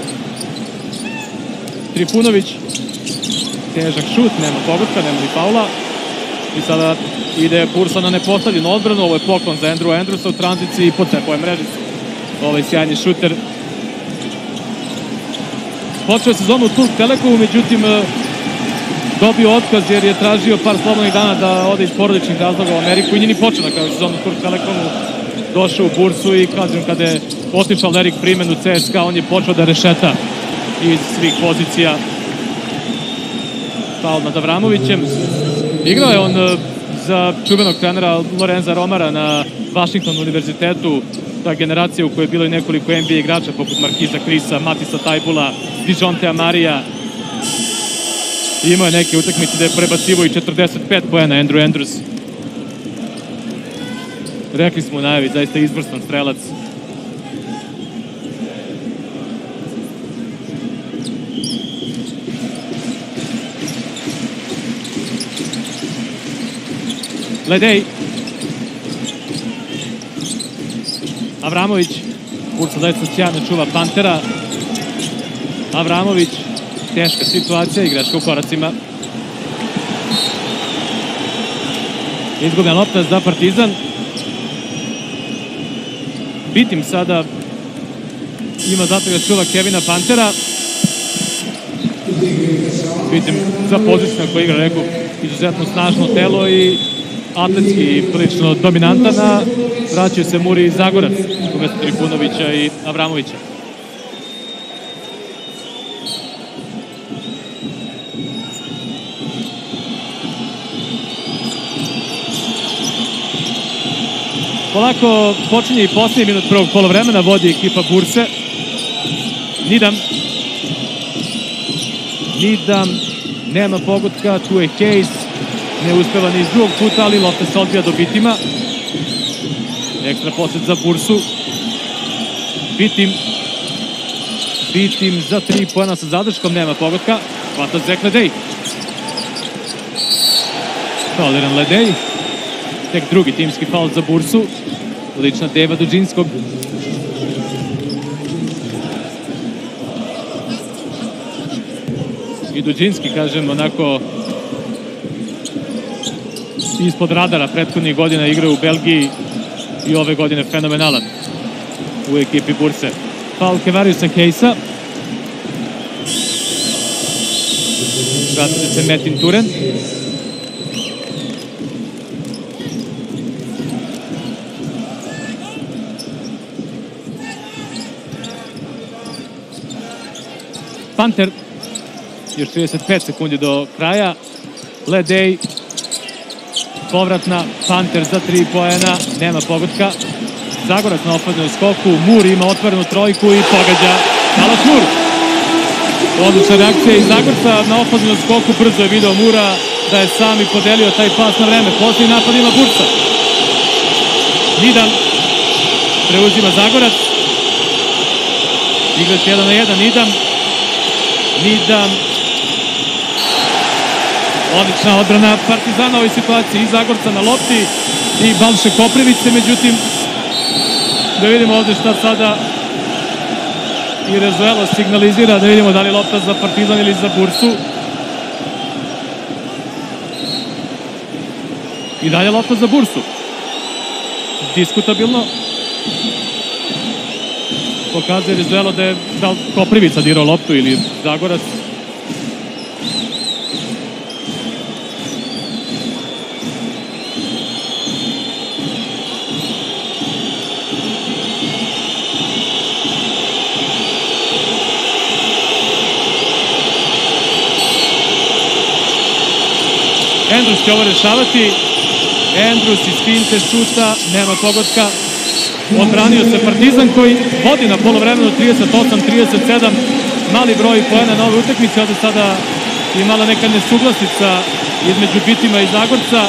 Trifunović. Težak šut, nema pogotka, nema ni faula. I sada ide Bursa na nepostavljenu odbranu. Ovo je poklon za Andrewsa u tranziciji i pocepao je mrežicu. Ovaj sjajni šuter. Počeo je sezonu u Turk Telekomu, međutim dobio otkaz jer je tražio par slobodnih dana da ode iz porodičnih razloga u Ameriku i nije ni počeo na kraju sezonu u Turk Telekomu. Došao u Bursu i kažem kada je otišao Erik Primen u CSKA, on je počeo da rešeta iz svih pozicija. Faul nad Avramovićem. Igrao je on za čuvenog trenera Lorenza Romara na Washington univerzitetu, ta generacija u kojoj je bilo i nekoliko NBA igrača poput Markiza Krisa, Matisa Tajbula, Dijontea Marija. Imao je neke utakmice da je prebacivo i 45 poena Andrews. Rekli smo u najavi, zaista izvrstan strelac. Ledej. Avramović. Bursa zaista sjajno čuva Pantera. Avramović. Teška situacija, igračka u koracima. Izgubljena lopta za Partizan. Bitim sada ima zato ga čuva Kevina Pantera. Bitim za poziciju na koji igra, rekao, izuzetno snažno telo i atletski i prilično dominantan, a vraćaju se Muri i Zagorac umesto Trifunovića i Avramovića. Polako počinje i posljednji minut prvog polovremena, vodi ekipa Burse. Nidam, nema pogotka, tu je Hayes, ne uspeva ni iz drugog puta, ali lopta se odbija do Bitima. Ekstra posjed za Bursu. Bitim za 3 poena sa zadrškom, nema pogotka. Hvata Zek Ledej. Fauliran Ledej. Tek drugi timski faul za Bursu. Lična Deva Duđinskog. I Duđinski, kažem, onako ispod radara prethodnih godina igra u Belgiji i ove godine fenomenalan u ekipi Burse. Faul Kevariusa Hayesa. Vratit se Metin Turen. Panter, još 35 sekundi do kraja. Ledej, povratna, Panter za 3 poena, nema pogotka. Zagorac na opadnom skoku, Mur ima otvorenu trojku i pogađa Alas Mur. Odlična reakcija iz Zagorca na opadnom skoku, brzo je video Mura da je sam i podelio taj pas na vreme. Posljednji napad ima Bursa. Nidan preuzima Zagorac. Igrač 1 na 1, Nidam. Odlična odbrana Partizana u ovoj situaciji i Zagorca na lopti i Balše Koprivice, međutim da vidimo ovde šta sada i Rezuelo signalizira, da vidimo da li lopta za Partizan ili za Bursu. I dalje lopta za Bursu. Diskutabilno. Pokazuje Rezuelo da je Koprivica dirao loptu ili Zagorac. Andrus će ovo rešavati. Andrus iz finte šuta, nema pogotka. Odbranio se Partizan koji vodi na polovremenu 38-37. Mali broj poena na ove utakmice. Ovde sada je mala neka nesuglasica između Bitima i Zagorca.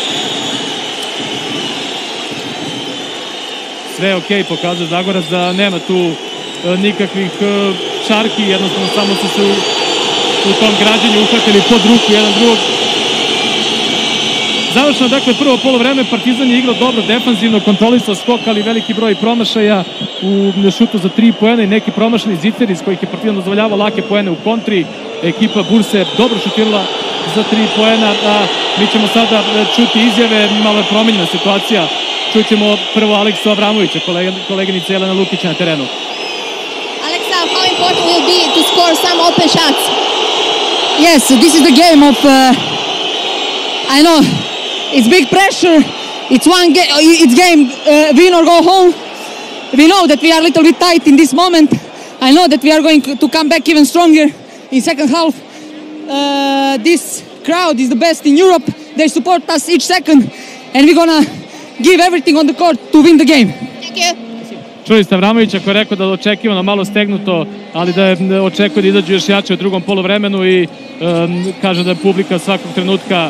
Sve je okej, pokazuje Zagorac da nema tu nikakvih čarki. Jednostavno samo su se u tom građenju uhvatili pod ruku jedan drugog. Završeno, dakle, prvo polovreme, Partizan je igrao dobro defanzivno, kontrolisao skok, ali veliki broj promašaja u šutu za 3 poena i neki promašani ziceri iz kojih je Partizan dozvoljavao lake poene u kontri. Ekipa Burse je dobro šutirala za 3 poena, a mi ćemo sada čuti izjave, malo je promenjena situacija. Čućemo prvo Aleksu Avramovića, koleginica Jelena Lukić na terenu. Alexa, how important will be to score some open shots? Yes, this is the game of, I know, it's big pressure. It's it's game win or go home. We know that we are a little bit tight in this moment. I know that we are going to come back even stronger in second half. This crowd is the best in Europe. They support us each second, and we're gonna give everything on the court to win the game. Thank you. Čuli ste Avramovića koji je rekao da je očekivano malo stegnuto, ali da je očekuje da izađu još jače u drugom poluvremenu i kaže da je publika svakog trenutka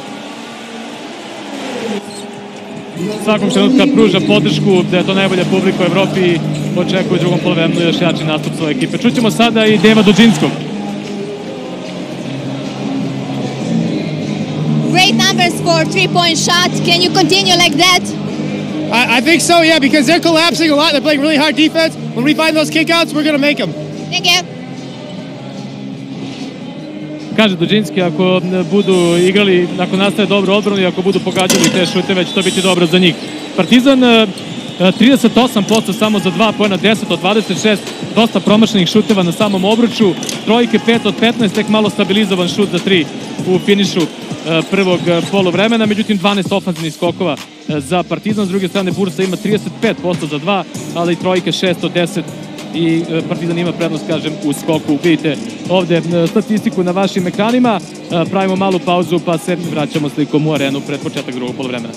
pruža podršku, da je to najbolja publika u Evropi i očekuje u drugom poluvremenu još jači nastup svoje ekipe. Čućemo sada i Deva Duđinskog. Great numbers for 3-point shots. Can you continue like that? I think so, yeah, because they're collapsing a lot. They're playing really hard defense. When we find those kickouts, we're going to make them. Thank you. Kaže Duđinski, ako budu igrali, ako nastave dobro odbranu i ako budu pogađali te šuteve, će to biti dobro za njih. Partizan 38% samo za 2 poena, 10 od 26, dosta promašenih šuteva na samom obruču, trojke 5 od 15, tek malo stabilizovan šut za 3 u finišu prvog poluvremena, međutim 12 ofanzivnih skokova za Partizan. S druge strane Bursa ima 35% za 2, ali trojke 6 od 10 i Partizan ima prednost, kažem, u skoku. Vidite ovde statistiku na vašim ekranima, pravimo malu pauzu pa se vraćamo slikom u arenu pred početak drugog poluvremena.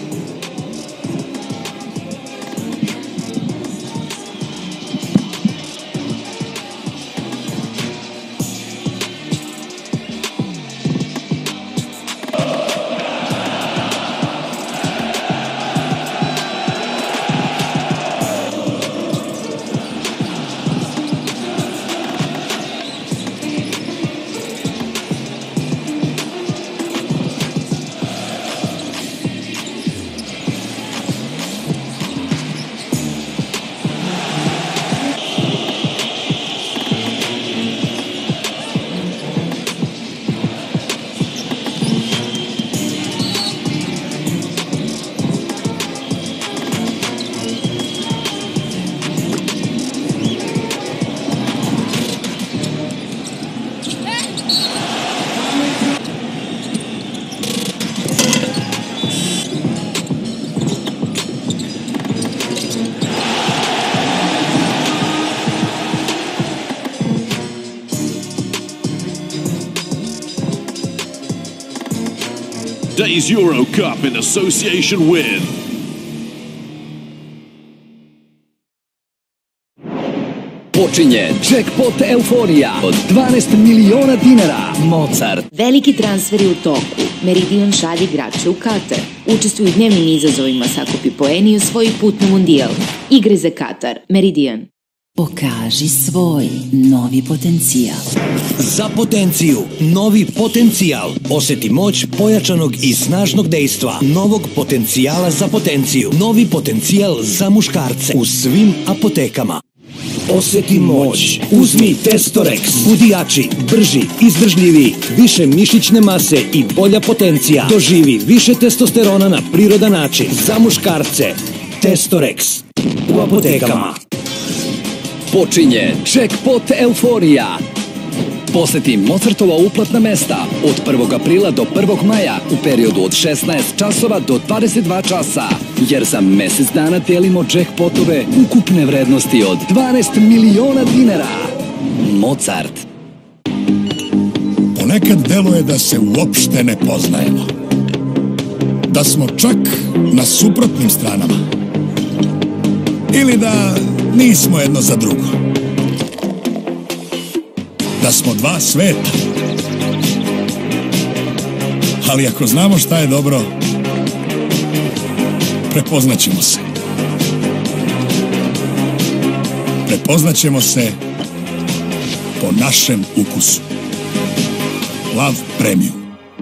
Today's Euro Cup in association with Počinje Jackpot euforija od 12 miliona dinara. Mozart. Veliki transferi u toku. Meridian šalje igrače u Katar. Učestvuju u dnevnim izazovima, sakupi poeni i osvoji put na mundijal. Igre za Katar. Meridian. Pokaži svoj novi potencijal. Za potenciju, novi potencijal. Oseti moć pojačanog i snažnog dejstva. Novog potencijala za potenciju. Novi potencijal za muškarce. U svim apotekama. Oseti moć. Uzmi Testorex. Budi jači, brži, izdržljiviji, više mišićne mase i bolja potencija. Doživi više testosterona na prirodan način. Za muškarce. Testorex. U apotekama. Počinje Jackpot euforija. Poseti Mozartova uplatna mesta od 1. aprila do 1. maja u periodu od 16 časova do 22 časa, jer za mesec dana delimo jackpotove ukupne vrednosti od 12 miliona dinara. Mozart. Ponekad deluje da se uopšte ne poznajemo. Da smo čak na suprotnim stranama. Ili da nismo jedno za drugo. Da smo dva sveta. Ali ako znamo šta je dobro, prepoznaćemo se. Prepoznaćemo se po našem ukusu. Lav Premium.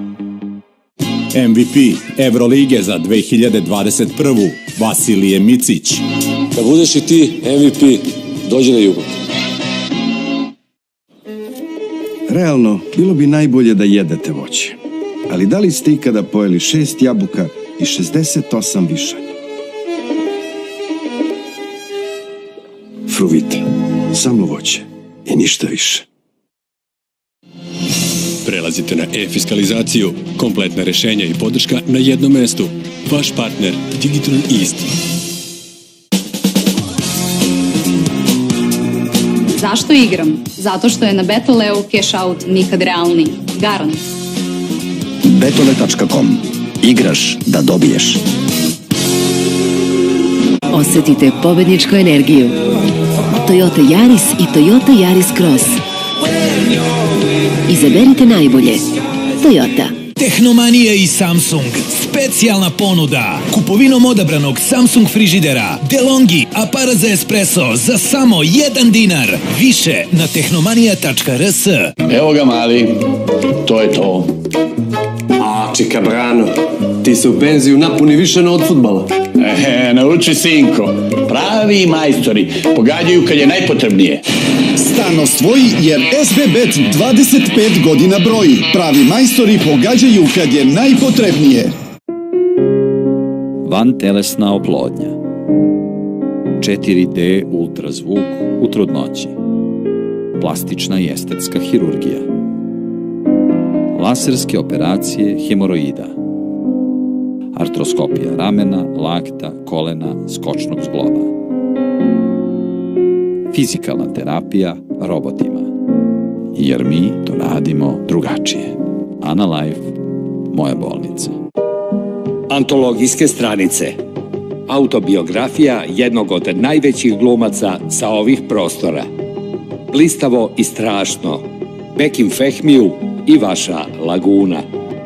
MVP Evrolige za 2021. Vasilije Micić. Da budeš i ti MVP, dođi na Jugo. Realno, bilo bi najbolje da jedete voće. Ali da li ste ikada pojeli 6 jabuka i 68 višanja? Fruvita, samo voće i ništa više. Prelazite na e-fiskalizaciju, kompletna rešenja i podrška na jednom mestu. Vaš partner Digitron East. Zašto igram? Zato što je na Betoleu cash out nikad realniji. Garant. Betole.com. Igraš da dobiješ. Osetite pobedničku energiju. Toyota Yaris i Toyota Yaris Cross. Izaberite najbolje. Toyota. Tehnomanija i Samsung. Specijalna ponuda. Kupovinom odabranog Samsung frižidera DeLonghi aparat za espresso za samo 1 dinar. Više na tehnomanija.rs. Evo ga mali, to je to. A Čika Brano, ti se u penziju napuni više no od fudbala. Nauči sinko, pravi majstori pogađaju kad je najpotrebnije. Stan osvoji jer SB Bet 25 godina broji. Pravi majstori pogađaju kad je najpotrebnije. Vantelesna oplodnja, 4D ultrazvuk u trudnoći, plastična i estetska hirurgija, laserske operacije hemoroida, artroskopija ramena, lakta, kolena, skočnog zgloba, fizikalna terapija robotima, jer mi to radimo drugačije. Analife, moja bolnica. Antologijske stranice. Autobiografija jednog od najvećih glumaca sa ovih prostora. Blistavo i strašno. Bekim Fehmiju i vaša Laguna.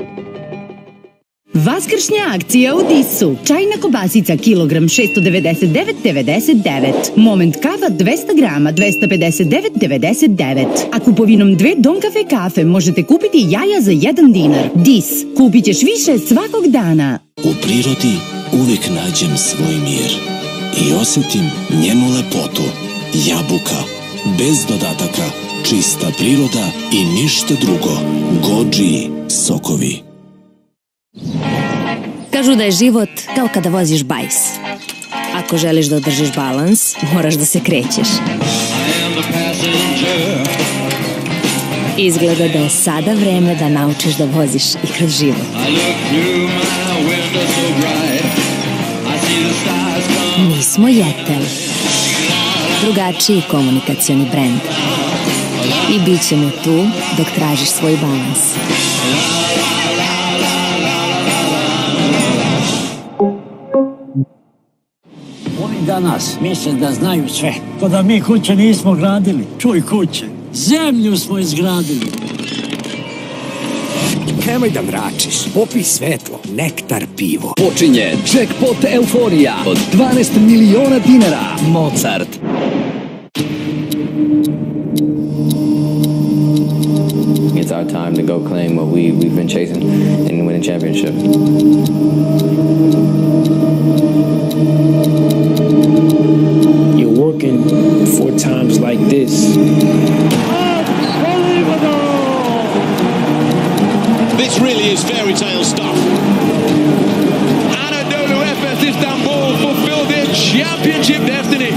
Vaskršnja akcija u Disu. Čajna kobasica kilogram 699,99. Moment kava 200 grama 259,99. A kupovinom 2 Donkafe kafe možete kupiti jaja za 1 dinar. Dis. Kupit ćeš više svakog dana. U prirodi uvijek nađem svoj mir i osjetim njenu lepotu. Jabuka. Bez dodataka. Čista priroda i ništa drugo. Goji sokovi. Kažu da je život kao kada voziš bajs. Ako želiš da održiš balans, moraš da se krećeš. Izgleda da je sada vreme da naučiš da voziš i kroz život. Mi smo Jetel. Drugačiji komunikacioni brend. I bit ćemo tu dok tražiš svoj balans. Danas misle da znaju sve. Ko da mi kuće nismo gradili. Čuj kuće. Zemlju smo izgradili. Nemoj da mračiš. Popij svetlo. Nektar pivo. Počinje Jackpot euforija od 12 miliona dinara. Mozart. It's our time to go claim what we've been chasing and win a championship. You're working for times like this. This really is fairy tale stuff. Anadolu Efes Istanbul fulfilled their championship destiny.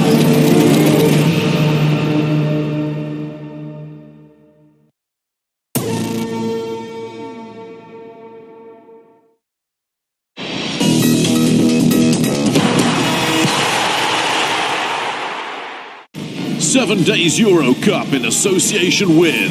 Seven Days Euro Cup in association with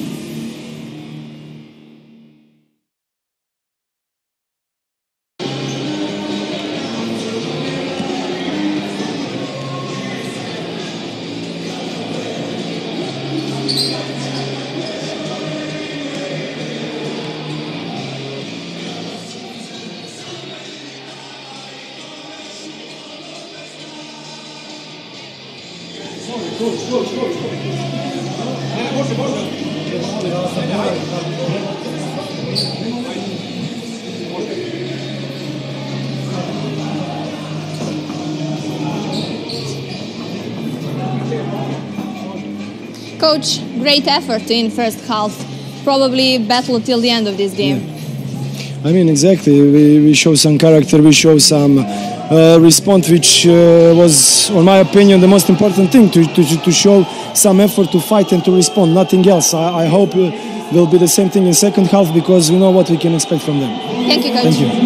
Coach, great effort in first half. Probably battle till the end of this game. I mean, exactly. We show some character, we show some response, which was, in my opinion, the most important thing, to show some effort, to fight and to respond, nothing else. I hope will be the same thing in second half, because we know what we can expect from them. Thank you, Coach. Thank you.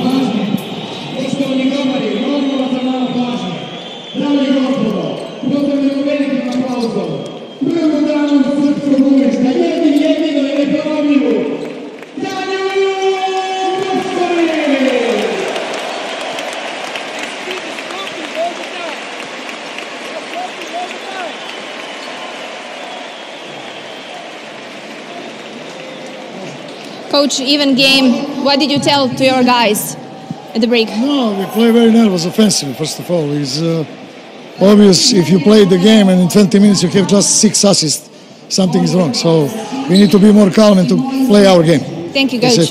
Coach, even game. What did you tell to your guys at the break? No, we play very nervous offensively, first of all. It's obvious if you play the game and in 20 minutes you have just 6 assists, something is wrong. So we need to be more calm and to play our game. Thank you, coach.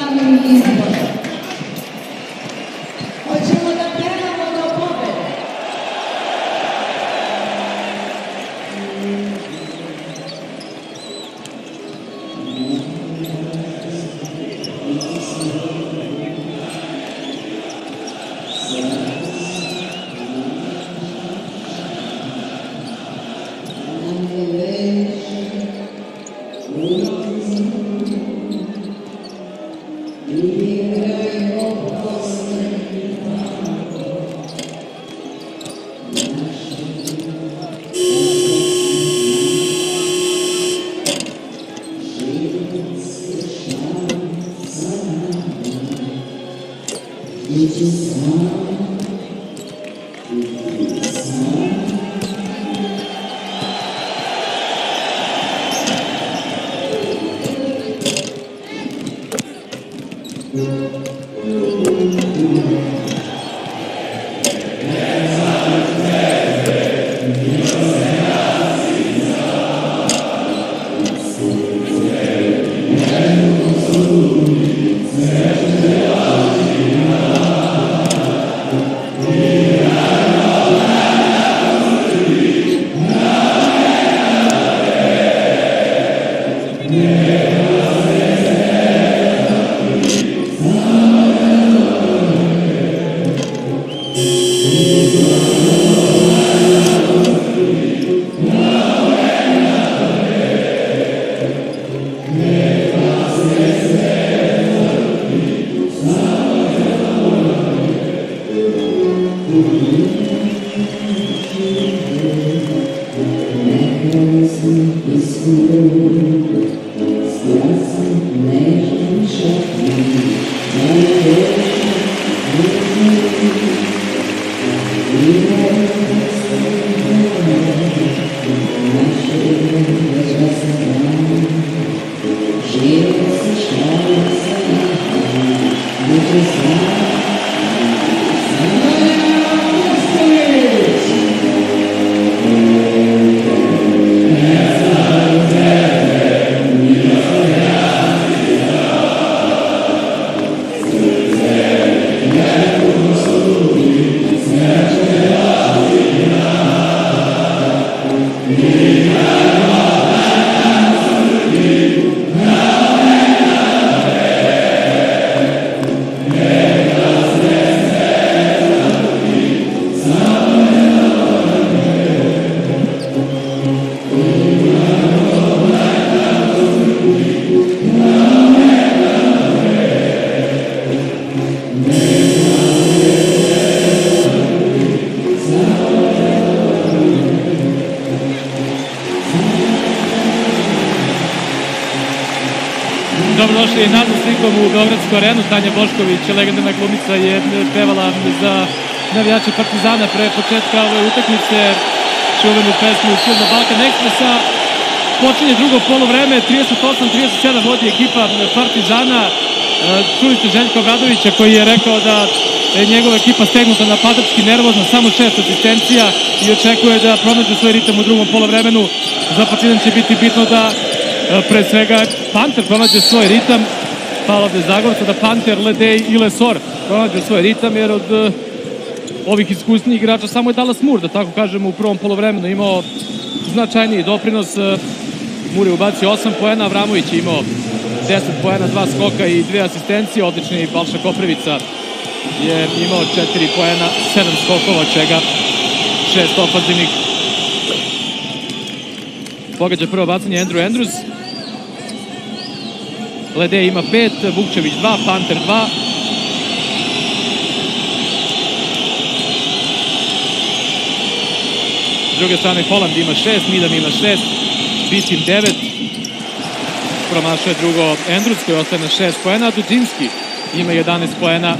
Dobrodošli nazad slikom u Beogradsku arenu. Tanja Bošković, legendarna glumica, je pevala za navijače Partizana pre početka ove utakmice čuvenu pesmu Silna Balkan Ekspresa. Počinje drugo poluvreme, 38-37 vodi ekipa Partizana. Čuli ste Željka Obradovića koji je rekao da je njegova ekipa stegnuta napadački, nervozna, samo 6 asistencija i očekuje da pronađe svoj ritam u drugom poluvremenu. Za Partizan će biti bitno da pre svega Panter pronađe svoj ritam, pa ovde Zagorca, da Panter, Ledej i Lesor pronađe svoj ritam, jer od ovih iskusnijih igrača samo je Dallas Moore, da tako kažemo, u prvom poluvremenu imao značajniji doprinos. Moore je ubacio 8 poena, Avramović je imao 10 poena, 2 skoka i 2 asistencije. Odlični Balša Koprivica je imao 4 poena, 7 skokova, od čega 6 ofanzivnih. Pogađa prvo bacanje Andrew Andrews. Ledej ima 5, Vukčević 2, Panter 2. S druge strane Holland ima 6, Midam ima 6, Bitim 9. Promašuje drugo Andrews koji ostaje na 6 poena, Dudzinski ima 11 poena.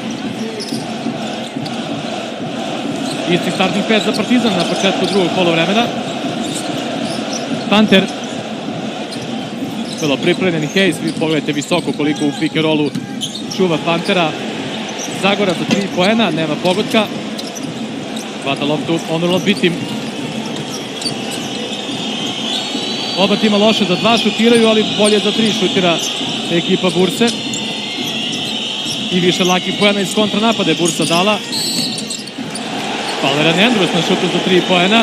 Isti startnih 5 za Partizan na početku drugog poluvremena. Panter, bilo pripremljeni Hayes, vi pogledajte visoko koliko u pick and rollu čuva Pantera. Zagora za 3 poena, nema pogotka. Hvata loptu Onurla Bitim. Oba tima loše za 2 šutiraju, ali bolje za 3 šutira ekipa Burse. I više lakih poena iz kontranapade Bursa dala. Valeran Andrews na šutu za 3 poena.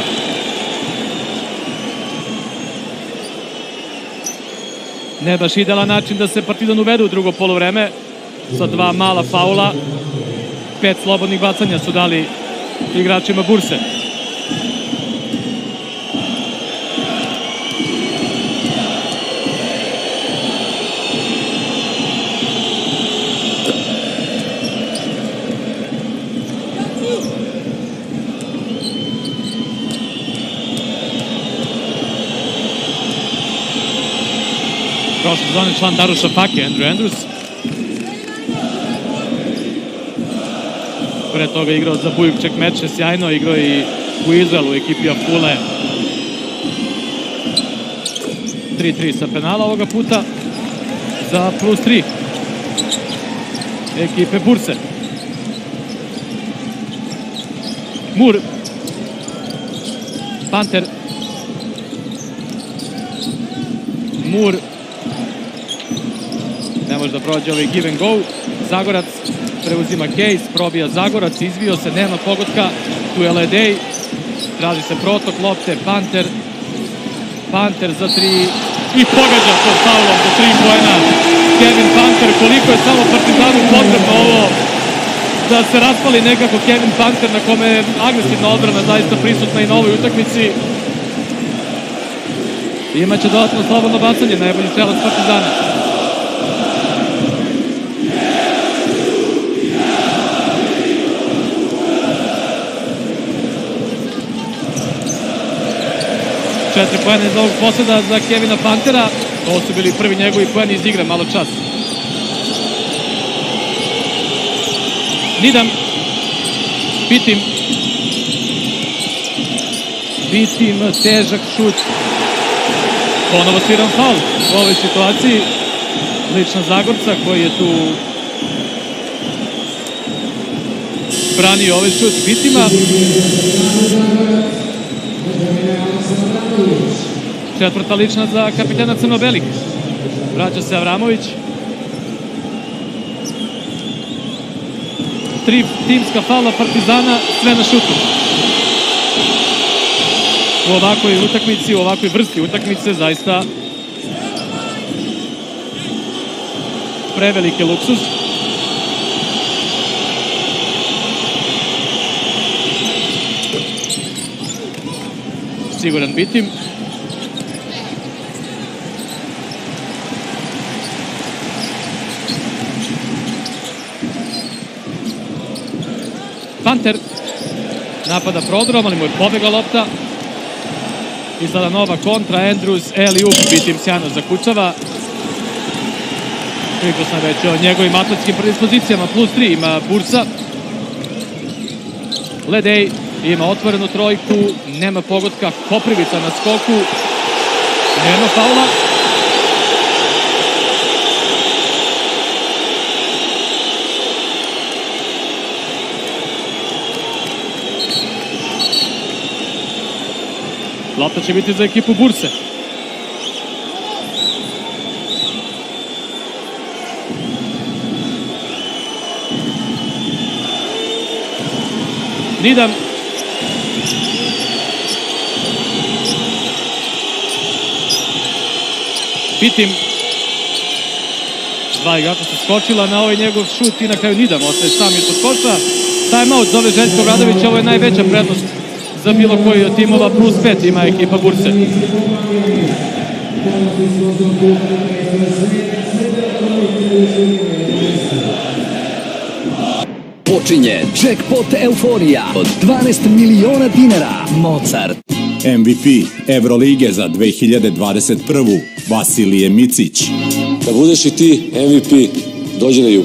Ne baš idealan način da se Partizan uvede u drugo poluvreme sa 2 mala faula. 5 slobodnih bacanja su dali igračima Burse. Prošle sezone član Daruša Pake, Andrew Andrews. Pre toga igrao za Bujukček Meče, sjajno igrao i u Izraelu u ekipi Afule. 3-3 sa penala ovoga puta za +3 ekipe Burse. Mur, Panter, Mur, ne može da prođe ovaj give and go. Zagorac preuzima Case, probija Zagorac, izvio se, nema pogotka, tu je Ledej, traži se protok lopte, Panter za 3 i pogađa pod faulom za 3 poena. Kevin Panter, koliko je samo Partizanu potrebno ovo da se raspali nekako Kevin Panter, na kome je agresivna odbrana zaista prisutna i na ovoj utakmici. Imaće dodatno slobodno bacanje, najbolji strelac Partizana. Četiri poena iz ovog poseda za Kevina Pantera. Ovo su bili prvi njegovi poeni iz igre, malo čas. Nidam. Bitim, težak šut. Ponovo sviran faul u ovoj situaciji. Lična Zagorca koji je tu branio ovaj šut Bitima. Četvrta lična za kapitena Crno-belih. Vraća se Avramović. 3 timska faula Partizana, sve na šutu. U ovakvoj utakmici, u ovakvoj vrsti utakmice, zaista preveliki luksuz. Siguran Bitim. Panter napada prodorom, ali mu je pobegla lopta. I sada nova kontra, Andrews, Eliup, Bitim sjajno zakucava. Pričao sam već o njegovim atletskim predispozicijama, +3 ima Bursa. Ledej ima otvorenu trojku, nema pogotka, Koprivica na skoku, nema faula. Lopta će biti za ekipu Burse. Nidam. Bitim. 2 igrača se skočila na ovaj njegov šut i na kraju Nidam ostaje sam ispod koša. Timeout zove Željko Obradović, ovo je najveća prednost za bilo koji od timova, +5 ima ekipa Burse. Počinje Jackpot euforija od 12 miliona dinara. Mozart. MVP Evrolige za 2021. Vasilije Micić. Da budeš i ti MVP, dođi na Jugo.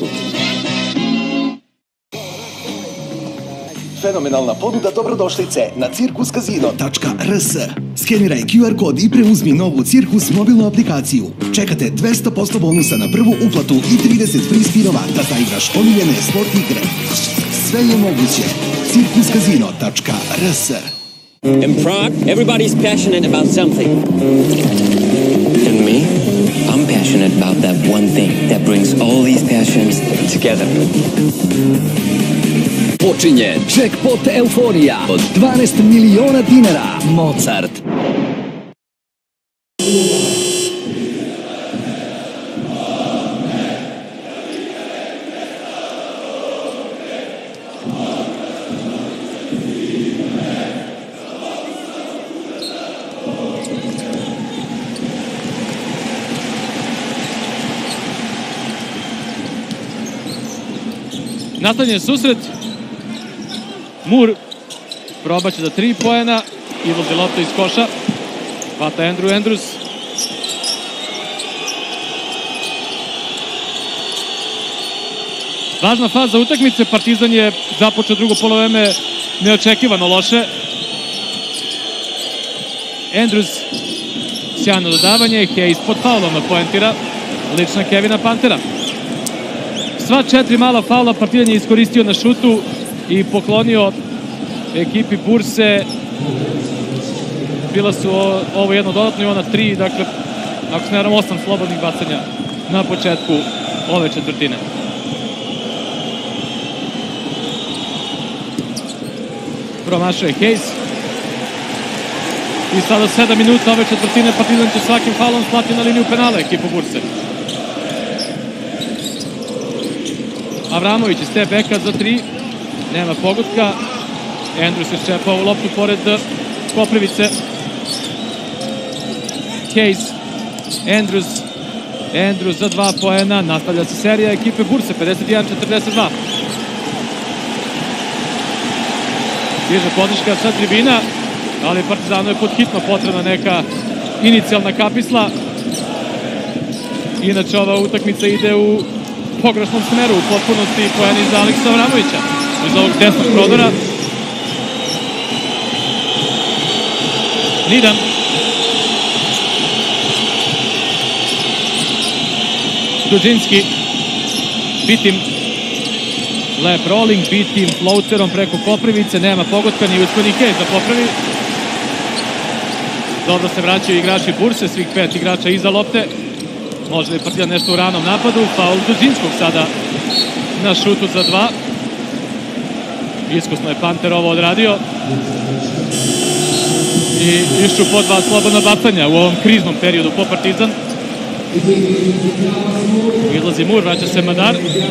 Fenomenalna ponuda dobrodošlice na cirkuskazino.rs. Skeniraj QR kod i preuzmi novu Cirkus mobilnu aplikaciju. Čekate 200% bonusa na prvu uplatu i 30 free spinova da zaigraš omiljene sport igre. Sve je moguće. Cirkuskazino.rs. In Prague, everybody's passionate about something. And me? I'm passionate about that one thing that brings all these passions together. Počinje Jackpot Euforija od 12 miliona dinara. Mozart. Nastavljen susret. Moore probaće za 3 poena. Izlazi lopta iz koša. Hvata Andrews. Važna faza utakmice. Partizan je započeo drugo polovreme neočekivano loše. Andrews, sjajno dodavanje. Hayes pod faulom poentira. Lična Kevina Pantera. Sva 4 mala faula Partizan je iskoristio na šutu i poklonio ekipi Burse. Bila su ovo jedno dodatno i ona 3, dakle, ako se ne varam 8 slobodnih bacanja na početku ove četvrtine. Promašao je Hayes. I sada 7 minuta ove četvrtine Partizan će svakim faulom slati na liniju penala ekipu Burse. Avramović iz step backa za 3. Nema pogotka. Andrews je ščepao loptu pored Koprivice. Hayes. Andrews za 2 poena. Nastavlja se serija ekipe Burse. 51-42. Stiže podrška sa tribina, ali Partizanu je podhitno potrebna neka inicijalna kapisla. Inače ova utakmica ide u pogrešnom smeru, u potpunosti poeni za Aleksa Avramovića iz ovog desnog prodora. Nidan. Duđinski. Bitim. Lep rolling, Bitim floaterom preko Koprivice. Nema pogotka, ni uspio ni Hayes da popravi. Dobro se vraćaju igrači Burse, svih 5 igrača iza lopte. Može li Partizan nešto u ranom napadu? Faul Duđinskog sada na šutu za 2. Iskusno je Panter ovo odradio. I išću po 2 slobodna bacanja u ovom kriznom periodu po Partizan. Izlazi Moore, vraća se Madar.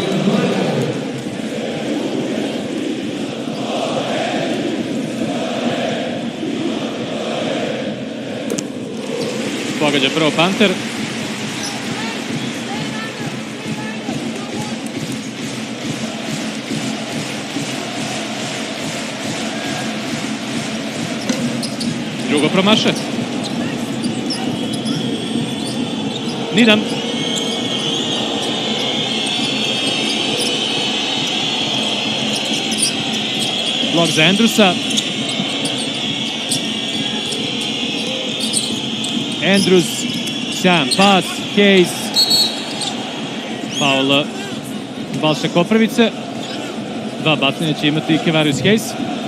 Pogađa prvo Panter. Drugo promaše. Nidan. Blok za Andrewsa. Andrews, sjajan pas, Hayes. Faul Balša Koprivice. 2 bacanja će imati Kevarius Hayes.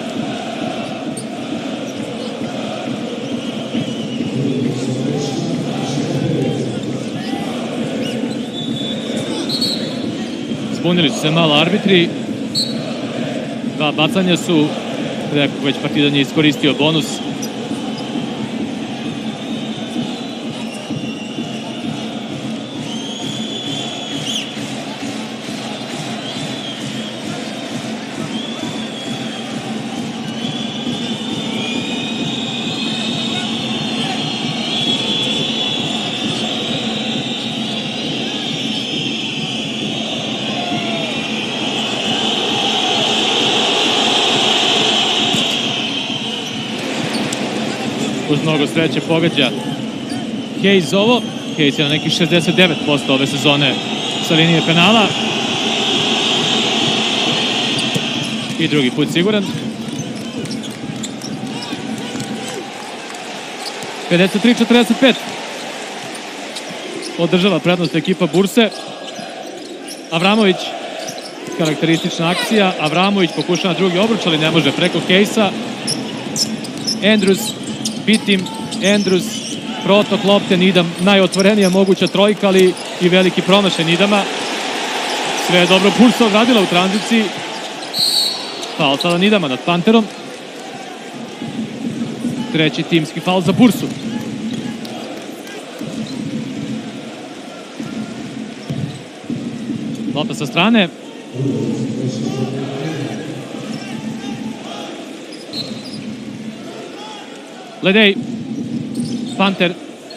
Zbunili su se malo arbitri. 2 bacanja su, rekao već Partizan je iskoristio bonus. Uz mnogo sreće pogađa Hayes ovo. Hayes je na nekih 69% ove sezone sa linije penala. I drugi put siguran. 53-45. Održava prednost ekipa Burse. Avramović. Karakteristična akcija. Avramović pokušava drugi obruč, ali ne može preko Hayesa. Andrews, Bitim, Andrews, protok lopte, Needham, najotvorenija moguća trojka, ali i veliki promašaj Needhama. Sve je dobro Bursa odradila u tranziciji. Faul sada Needhama nad Panterom. Treći timski faul za Bursu. Lopta sa strane. Ledej. Panter.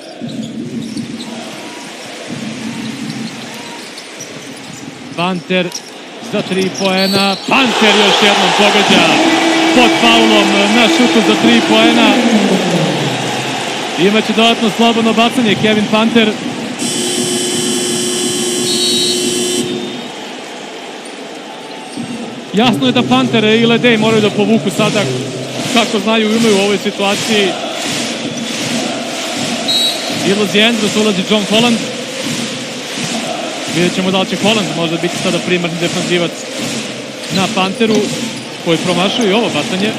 Panter za 3 poena. Panter još jednom pogađa pod faulom na šutu za 3 poena. Imaće dodatno slobodno bacanje Kevin Panter. Jasno je da Panter i Ledej moraju da povuku sada kako znaju i umeju u ovoj situaciji. Izlazi Andrews, ulazi John Holland. Vidjet ćemo da li će Holland možda biti sada primarni defanzivac na Panteru, koji promašuje i ovo bacanje.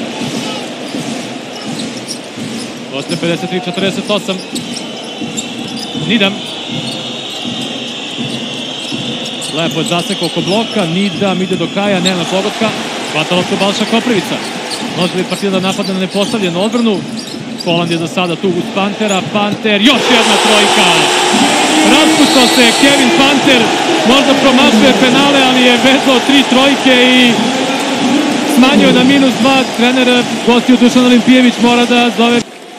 Ostaje 53-48. Needham. Lepo je zasekao oko bloka. Needham ide do kraja, nema pogotka. Hvata loptu Balša Koprivica. Može li partija da napadne na nepostavljenu odbranu? Holland je za sada tu uz Pantera. Panter, još jedna trojka. Raspuštao se Kevin Panter. Možda promašuje penale, ali je vezao 3 trojke i smanjio na -2. Trener gostiju Dušan Olimpijević mora da zove.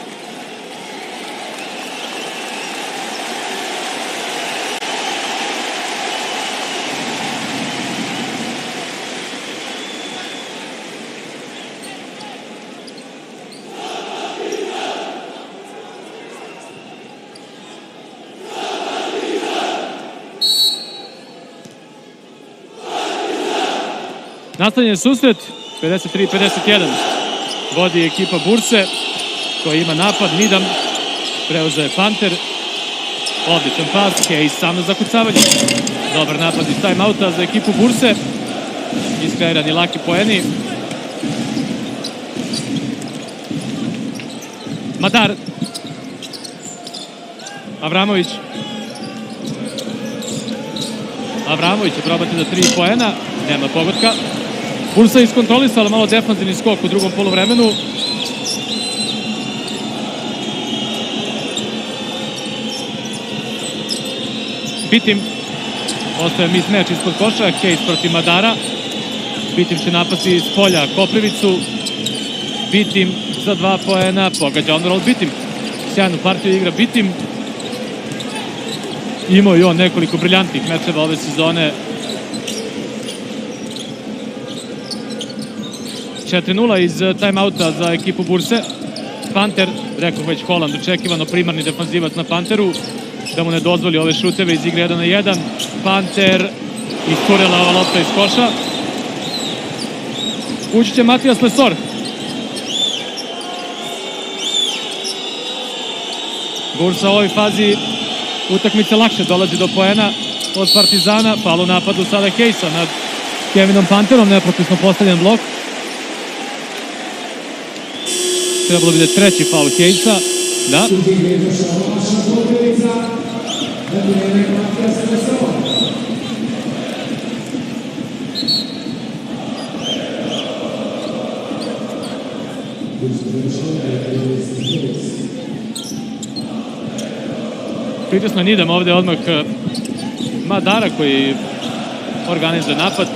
Nastavljen je susret, 53-51. Vodi ekipa Burse, koja ima napad. Needham, preuzeo je Panter. Odličan pas, Hayes sam na zakucavanje. Dobar napad iz time-outa za ekipu Burse. Iskreirani laki poeni. Madar. Avramović. Avramović će probati za 3 poena. Nema pogotka. Bursa je iskontrolisala malo defanzivni skok u drugom poluvremenu. Bitim. Ostaje mismatch ispod koša. Hayes protiv Madara. Bitim će napasti iz polja Koprivicu. Bitim za 2 poena. Pogađa on roll Bitim. Sjajnu partiju igra Bitim. Imao i on nekoliko briljantnih mečeva ove sezone. 4-0 iz time-outa za ekipu Burse. Panter, rekao već Holland, očekivano primarni defanzivac na Panteru, da mu ne dozvoli ove šuteve iz igre 1 na 1. Panter, isturila ova lopta iz koša. Ući će Matijas Lesor. Bursa u ovoj fazi utakmice lakše dolazi do poena od Partizana. Faul u napadu sada Hayesa nad Kevinom Panterom, nepropisno postavljen blok. Trebalo bi da je treći faul Hayesa. Da. Pritisno Needham ovde odmah Madara koji organizuje napad.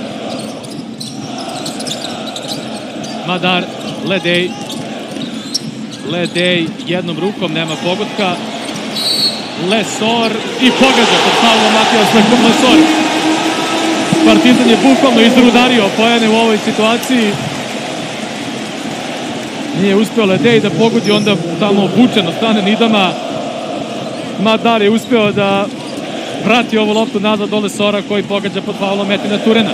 Madar, Ledej. Ledej jednom rukom, nema pogotka. Lesor i pogađa pod faulom Matijas Lesor. Partizan je bukvalno izrudario poene u ovoj situaciji. Nije uspeo Ledej da pogodi, onda tamo obučen od strane Needhama. Madar je uspeo da vrati ovu loptu nazad do Lesora koji pogađa pod faulom Metina Turena.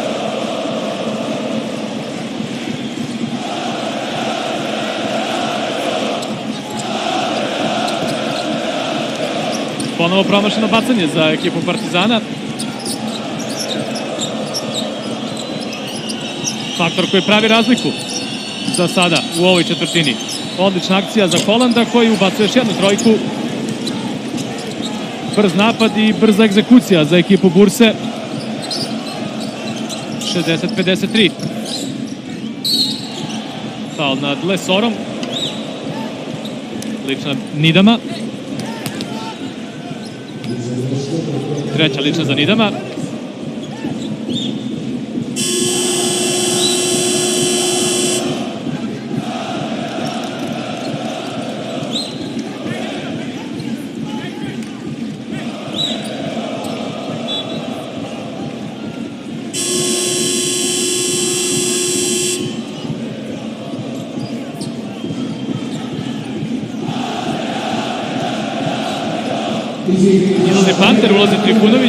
Ponovo promašeno bacanje za ekipu Partizana. Faktor koji pravi razliku za sada u ovoj četvrtini. Odlična akcija za Holanda koji ubacuje još jednu trojku. Brz napad i brza egzekucija za ekipu Burse. 60-53. Faul nad Lesorom. Lična Nidama. Treća lična za Nidama. Izlazi Panter, ulazi Trifunović.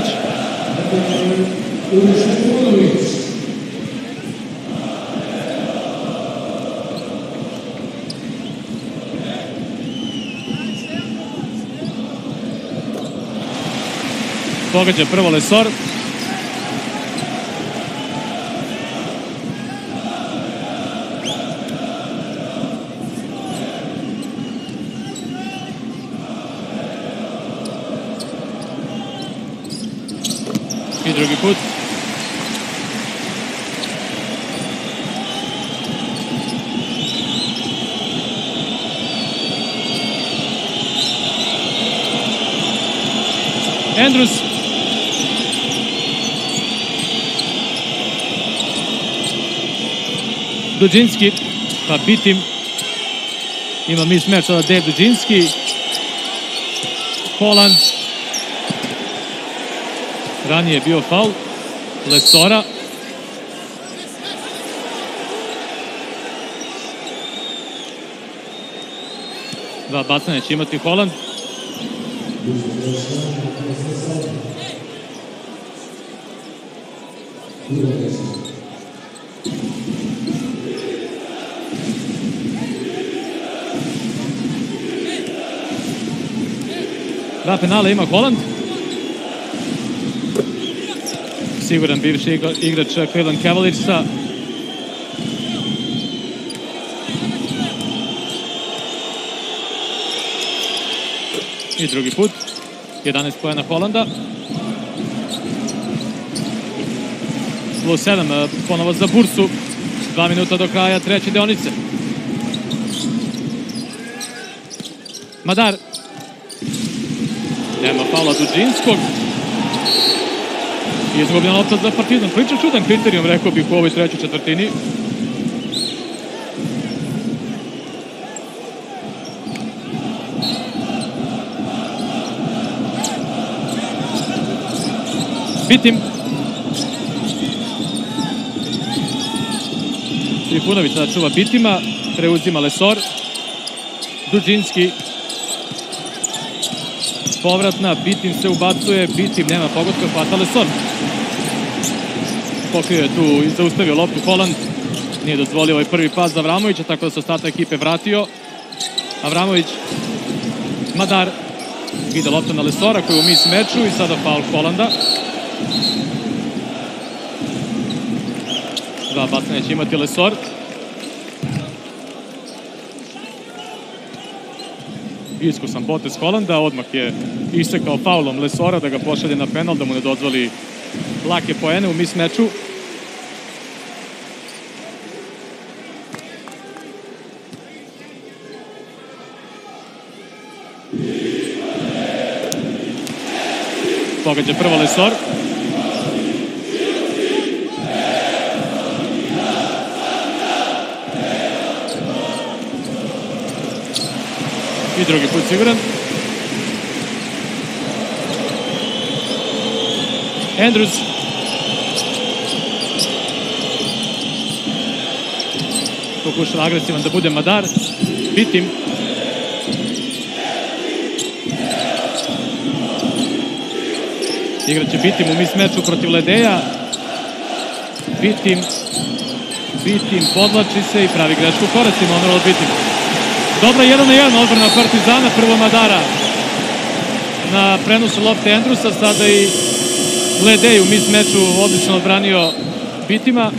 Pogađa prvo Lesor. I drugi put. Andrews. Duđinski, pa Bitim. Ima mismatch od Dave Duđinski. Holland. Ranije je bio faul Lesora. Dva bacanja će imati Holland. Dva penala ima Holland. Siguran bivši igrač Cleveland Cavaliersa. I drugi put. 11 poena Holanda. Plus 7 ponovo za Bursu. 2 minuta do kraja treće deonice. Madar. Nema faula Duđinskog. Izgubljena lopta za Partizan. Prilično čudan kriterijum, rekao bih, u ovoj trećoj četvrtini. Bitim. Trifunović sada čuva Bitima. Preuzima Lesor. Duđinski. Povratna. Bitim se ubacuje. Bitim nema pogotka. Hvata Lesor. Pokrio je tu i zaustavio loptu Holland. Nije dozvolio ovaj prvi pas za Avramovića, tako da se ostatak ekipe vratio. Avramović. Madar. Ide lopta na Lesora koji je u mismeču i sada faul Holanda. Dva bacanja će imati Lesor. Iskusan potez Holanda, odmah je isekao faulom Lesora da ga pošalje na penal, da mu ne dozvoli lake poene u mismeču. Pogađa prvo Lesor. I drugi put siguran. Andrews. Pokušava agresivan da bude Madar. Bitim. Igraće Bitim u mismeču protiv Ledeja. Bitim podlači se i pravi grešku u koracima. Ono Bitim. Dobra 1-1 odbrana Partizana, prvo Madara na prenosu lopte Andrewsa, sada i Ledej u mismeču odlično odbranio Bitima.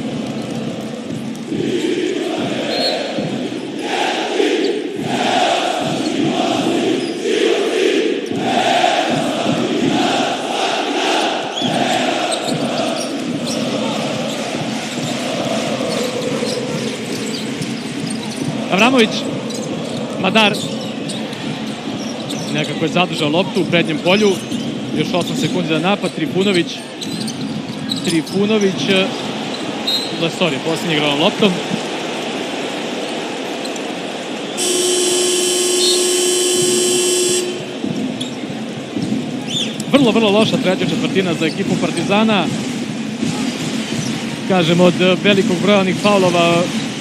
Avramović, Madar. Nekako je zadržao loptu u prednjem polju. Još 8 sekundi za napad. Trifunović. Lesor je posljednji igrao loptom. Vrlo loša treća četvrtina za ekipu Partizana. Kažem, od velikog broja onih faulova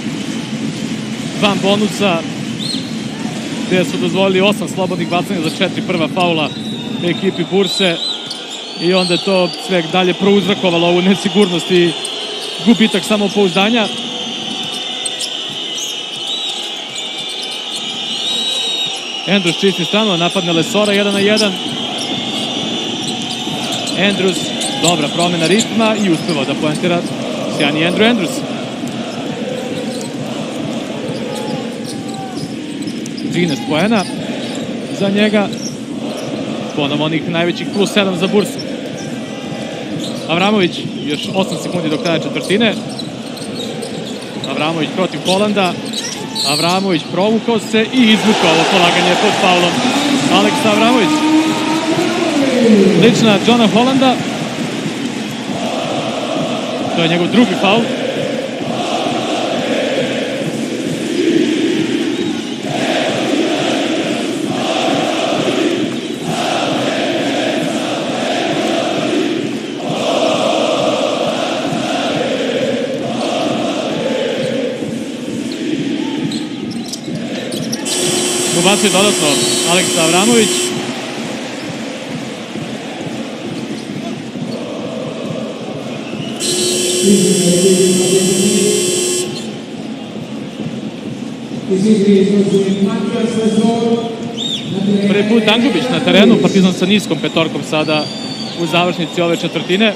van bonusa, gde su dozvolili 8 slobodnih bacanja za 4 prva faula ekipi Burse, i onda je to sve dalje prouzrokovalo ovu nesigurnost i gubitak samopouzdanja. Andrews čisti stranu, napadne Lesora 1-1. Andrews, dobra promjena ritma i uspeva da poentira sjajni Andrews. 13 poena za njega. Ponovo onih najvećih plus 7 za Bursu. Avramović, još 8 sekundi do kraja četvrtine. Avramović protiv Holanda. Avramović provukao se i izvukao ovo polaganje pod faulom Aleksa Avramović. Lična Johna Holanda. To je njegov drugi faul. Ubacuje dodatno Aleksa Avramović. Prvi put Dangubić na terenu, Partizan sa niskom petorkom sada u završnici ove četvrtine.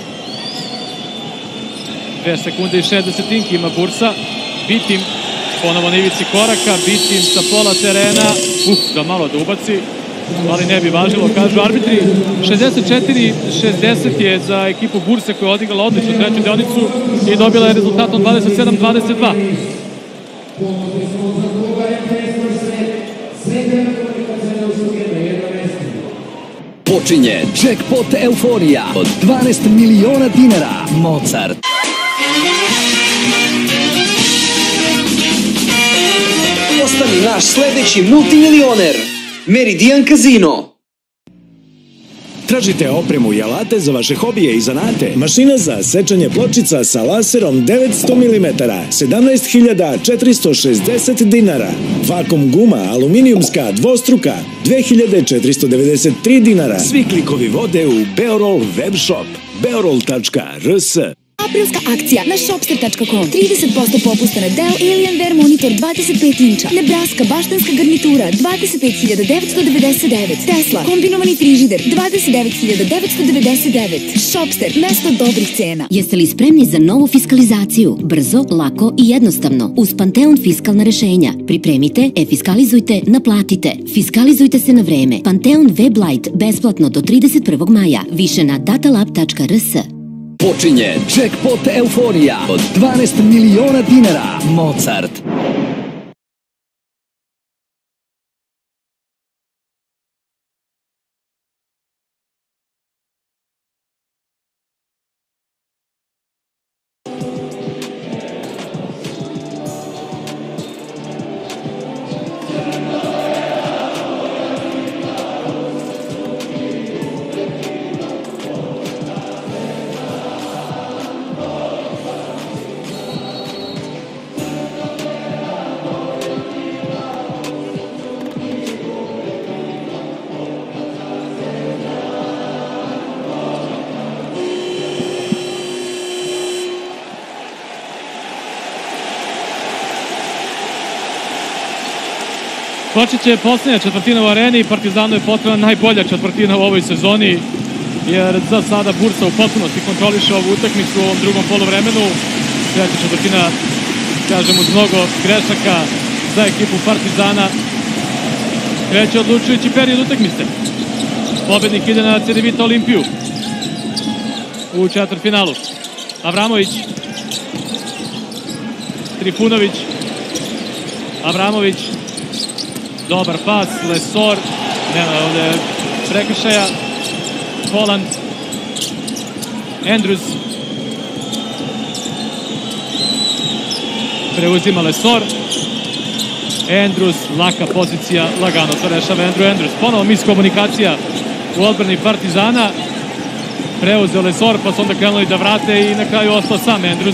2 sekunde i 60 ima Bursa. Bitim ponovo na ivici koraka, Bitim sa pola terena, da malo da ubaci, ali ne bi važilo, kažu arbitri. 64-60 je za ekipu Burse koja je odigrala odličnu treću deonicu i dobila je rezultatom 27-22. Počinje Jackpot euforija od 12 miliona dinara. Mozart. Postani naš sledeći multimilioner. Meridian Casino. Tražite opremu i alate za vaše hobije i zanate. Mašina za sečanje pločica sa laserom 900 mm, 17.460 dinara. Vakum guma aluminijumska dvostruka, 2.493 dinara. Svi klikovi vode u Beorol web shop, beorol.rs. Aprilska akcija na shopster.com. 30% popusta na Dell Alienware monitor 25 inča. Nebraska baštanska garnitura 25.999. Tesla kombinovani frižider 29.999. Shopster, mesto dobrih cena. Jeste li spremni za novu fiskalizaciju? Brzo, lako i jednostavno. Uz Panteon fiskalna rešenja. Pripremite, e-fiskalizujte, naplatite. Fiskalizujte se na vreme. Panteon Web Lite besplatno do 31. maja. Više na datalab.rs. Počinje Jackpot euforija od 12 miliona dinara. Mozart. Počet će posljednja četvrtina u areni. Partizanu je potrebna najbolja četvrtina u ovoj sezoni, jer za sada Bursa u potpunosti kontroliše ovu utakmicu u ovom drugom poluvremenu. Treća četvrtina, kažem, uz mnogo grešaka za ekipu Partizana. Kreće odlučujući period utakmice. Pobednik ide na Cedevita Olimpiju u četvrtfinalu. Avramović, Trifunović, Avramović, dobar pas, Lesor, nema ovde prekršaja, Holland, Andrews, preuzima Lesor, Andrews, laka pozicija, lagano to rešava Andrews, ponovo miskomunikacija u odbrani Partizana, preuzeo Lesor, pa su onda krenuli da vrate i na kraju ostao sam Andrews.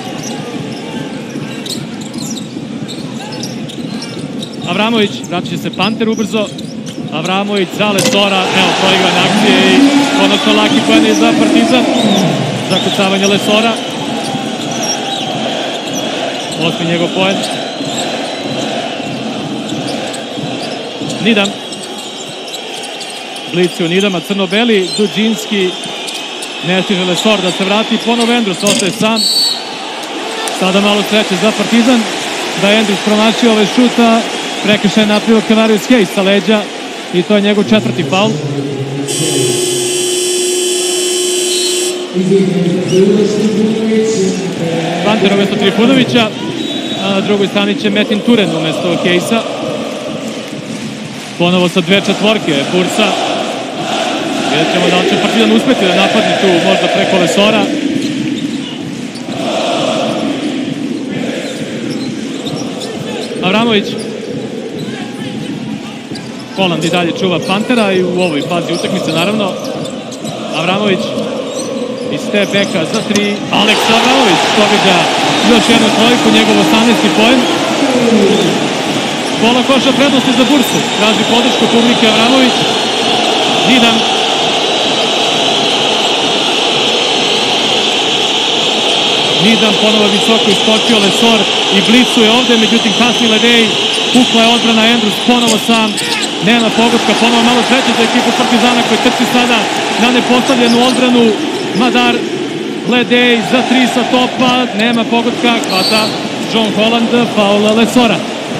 Avramović, vratit će se Panter ubrzo, Avramović za Lesora, evo proigrane akcije i konačno laki poen je za Partizan, zakucavanje Lesora, 8. njegov poen. Nidam, blicu Nidama, crno-beli, Duđinski, ne stiže Lesor da se vrati, ponovo Andrews ostaje sam, sada malo sreće za Partizan, da je Andrews promašio ovaj šuta, prekršaj napravio Kevarius Hayes sa leđa i to je njegov 4. faul. Panter umesto Trifunovića, a na drugoj strani će Metin Turen umesto Hayesa. Ponovo sa 2 četvorke, Bursa. Vidjet ćemo da li će Partizan uspeti da napadne tu možda preko Lesora. Avramović. Holland i dalje čuva Pantera i u ovoj fazi utakmice naravno. Avramović iz te beka za 3. Aleksa Avramović pogađa još jednu trojku, njegov 18. poen. Pola koša prednosti za Bursu. Traži podršku publike Avramović. Nidam. Nidam ponovo visoko iskočio Lesor i blicuje ovde, međutim kasni Ledej. Pukla je odbrana, Andrews ponovo sam. Nema pogotka, ponovo malo sreće za ekipu Partizana koji trči sada na nepostavljenu odbranu. Madar, Ledej za 3 sa topa, nema pogotka, hvata John Holland, faul Lesora.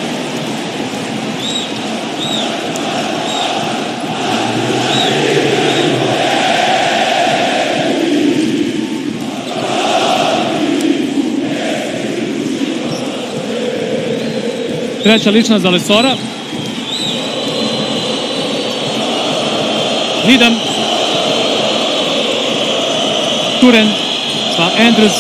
Treća lična za Lesora. Nidam. Turen. Pa Andrews.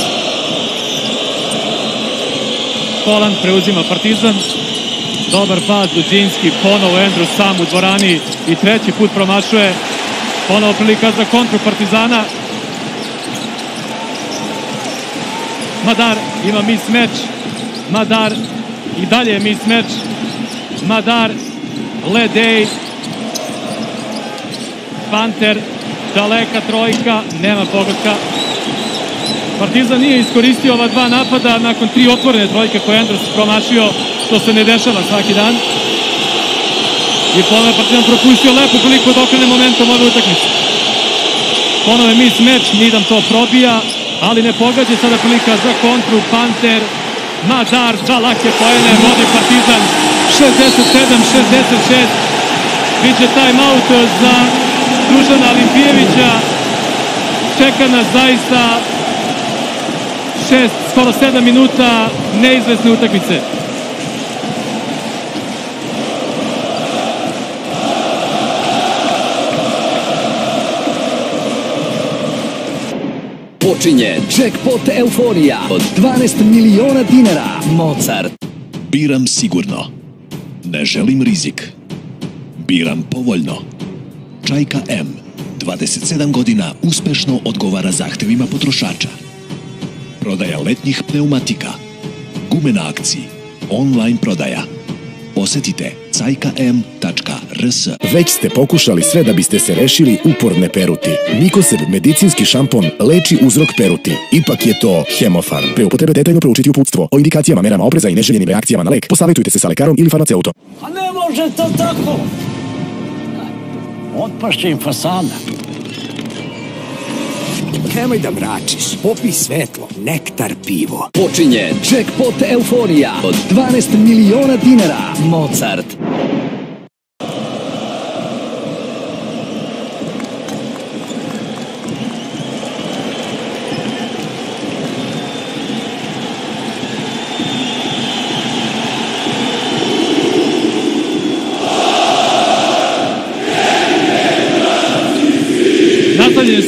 Holland preuzima Partizan. Dobar pas, Duđinski. Ponovo Andrews sam u dvorani i 3. put promašuje. Ponovo prilika za kontru Partizana. Madar ima mismeč. Madar i dalje je mismeč. Madar, Ledej, Panter, daleka trojka, nema pogotka. Partizan nije iskoristio ova 2 napada nakon 3 otvorene trojke koje Andrews promašio, što se ne dešava svaki dan. I ponovo je Partizan propustio lepu priliku da okrene momentom ove utakmice. Ponovo je mismeč, Nidam to probija, ali ne pogađa, sada prilika za kontru, Panter, Madar, 2 lake poene, vodi Partizan 67-66. Biće timeout za Dušana Olimpijevića. Čeka nas zaista 6, skoro 7 minuta neizvesne utakmice. Počinje Jackpot euforija od 12 miliona dinara. Mozart. Biram sigurno. Ne želim rizik. Biram povoljno. Čajka M. 27 godina uspešno odgovara zahtevima potrošača. Prodaja letnjih pneumatika. Gume na akciji. Online prodaja. Posetite cajkam.rs. Već ste pokušali sve da biste se rešili uporne peruti. Mikoseb medicinski šampon leči uzrok peruti. Ipak je to Hemofarm. Pre upotrebe detaljno proučiti uputstvo o indikacijama, merama opreza i neželjenim reakcijama na lek. Posavetujte se sa lekarom ili farmaceutom. A ne može to tako! Otpašće im fasada. Nemoj da mračiš, popij svetlo, nektar pivo. Počinje Jackpot euforija od 12 miliona dinara. Mozart.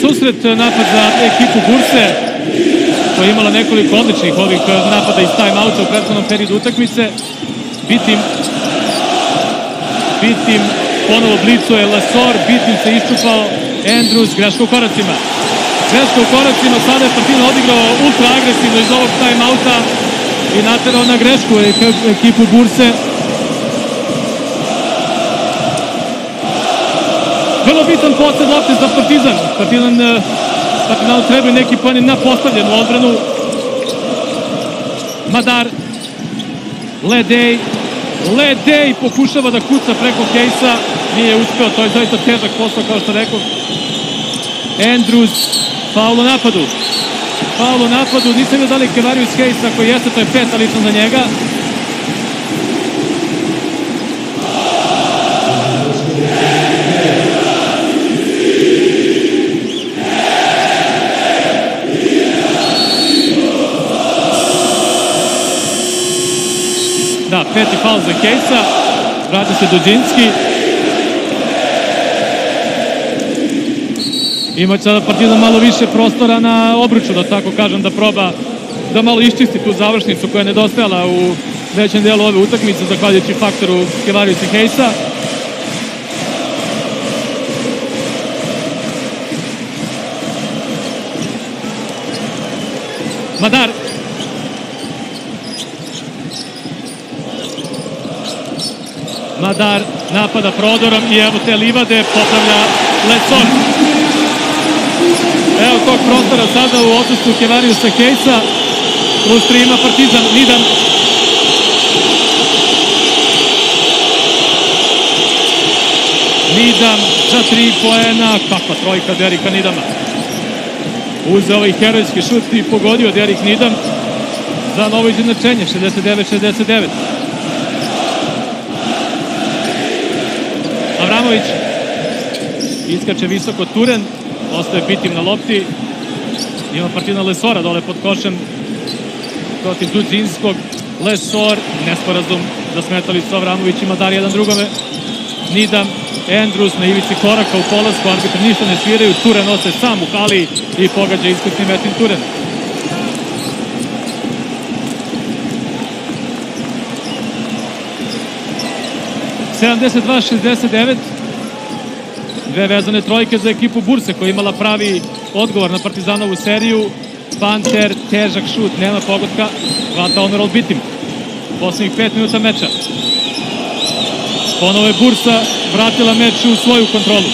susret, napad za ekipu Burse, koja je imala nekoliko odličnih ovih napada iz time-outa u prethodnom periodu utakmice. Bitim, ponovo blicuje Lesor, Bitim se iščupao, Andrews, greška u koracima. Greška u koracima, sada je Partizan odigrao ultra agresivno iz ovog time-outa i naterao na grešku ekipu Burse. Vrlo bitan posed lopte za Partizan. Partizanu trebaju neki poeni na postavljenu odbranu. Madar, Ledej pokušava da kuca preko Kejsa, nije uspeo, to je zaista težak posao kao što rekao. Andrews, faul u napadu, nisam vidio da li Kevarius Hayes, ako jeste, to je peta lično za njega. Da, peti faul za Kejsa, vraća se Duđinski. Imaće sada Partizan malo više prostora na obruču, da tako kažem, da proba da malo iščisti tu završnicu koja je nedostajala u većem delu ove utakmice, zahvaljujući faktoru Kevariusa Hayesa. Madar napada prodorom i evo te livade, popravlja Lesor. Evo tog prostora sada u odsustvu Kevariusa Hayesa. Plus 3 ima Partizan, Nidam za 3 poena. Kakva trojka Derika Nidama. Uzeo ovaj herojski šut i pogodio Derik Nidam za novo izjednačenje, 69-69. Avramović iskače visoko Turen, ostaje Bitim na lopti. Ima Partizan Lesora dole pod košem protiv Duđinskog. Lesor, nesporazum za smetalicu Avramović i Madar jedan drugome. Nidam, Andrews na ivici koraka u polasku, arbitri ništa ne sviraju, Turen ose sam u hali i pogađa iskusni Metin Turen. (72-69). Dve vezane trojke za ekipu Burse koja je imala pravi odgovor na Partizanovu seriju. Panter, težak šut, nema pogotka, hvata Omerol Bitim. Poslednjih 5 minuta meča. Ponovo je Bursa vratila meč u svoju kontrolu.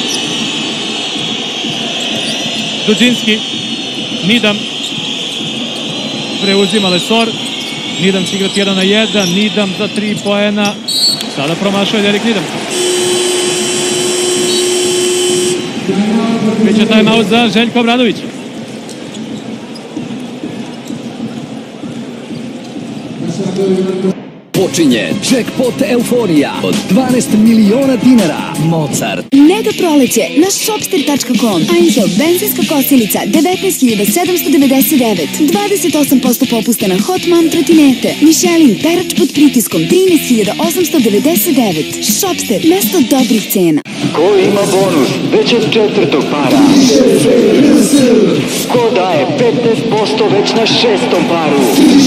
Duđinski, Nidam, preuzima Lesor. Nidam će igrati 1 na 1, Nidam za 3 poena. Sada promašao je Derik Nidam. Biće time-out za Željka Obradovića. Počinje Jackpot euforija od 12 miliona dinara. Mozart. Mega proleće na shopster.com. Einzel benzinska kosilica 19.799. 28% popusta na Hot Mom trotinete. Michelin perač pod pritiskom 13.899. Shopster, mesto dobrih cena. Ko ima bonus već od 4. para? Ko daje 15% već na 6. paru?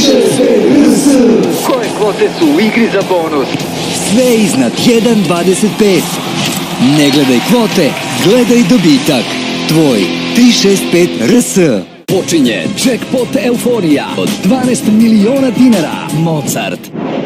Koje kvote su u igri za bonus? Sve iznad 1.25. Ne gledaj kvote, gledaj dobitak. Tvoj 365 RS. Počinje Jackpot euforija od 12 miliona dinara. Mozart.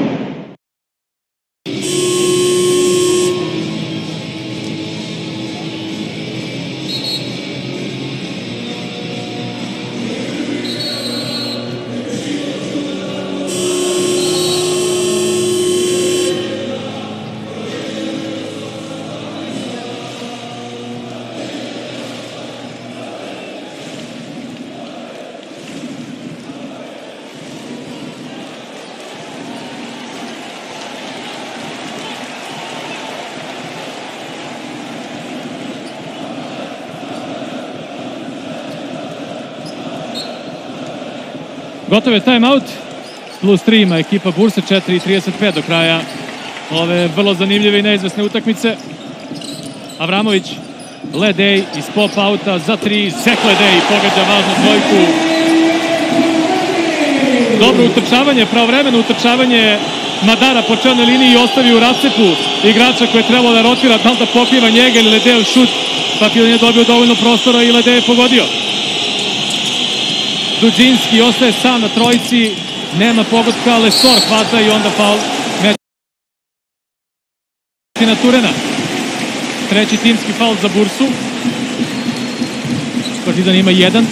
Gotov je time-out, plus 3 ima ekipa Burse, 4.35 do kraja ove vrlo zanimljive i neizvesne utakmice. Avramović Ledej iz pop-auta za 3, Zek Ledej pogađa važnu trojku. Dobro utrčavanje, pravovremeno utrčavanje Madara po čelnoj liniji i ostavi u rascepu igrača koji je trebalo da rotira, da li da pokriva njega ili Ledejev šut. Partizan je dobio dovoljno prostora i Ledej je pogodio. Duđinski ostaje sam na trojici, nema pogotka, Lesor hvata i onda faul na Turena. Treći timski faul za Bursu. Partizan ima 1.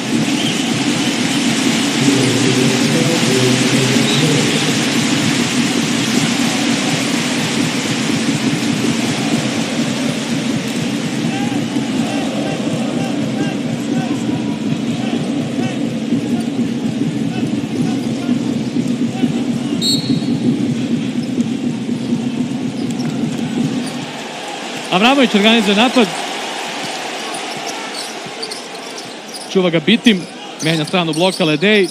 Avramović organizuje napad. Čuva ga Bitim. Menja stranu bloka Ledej.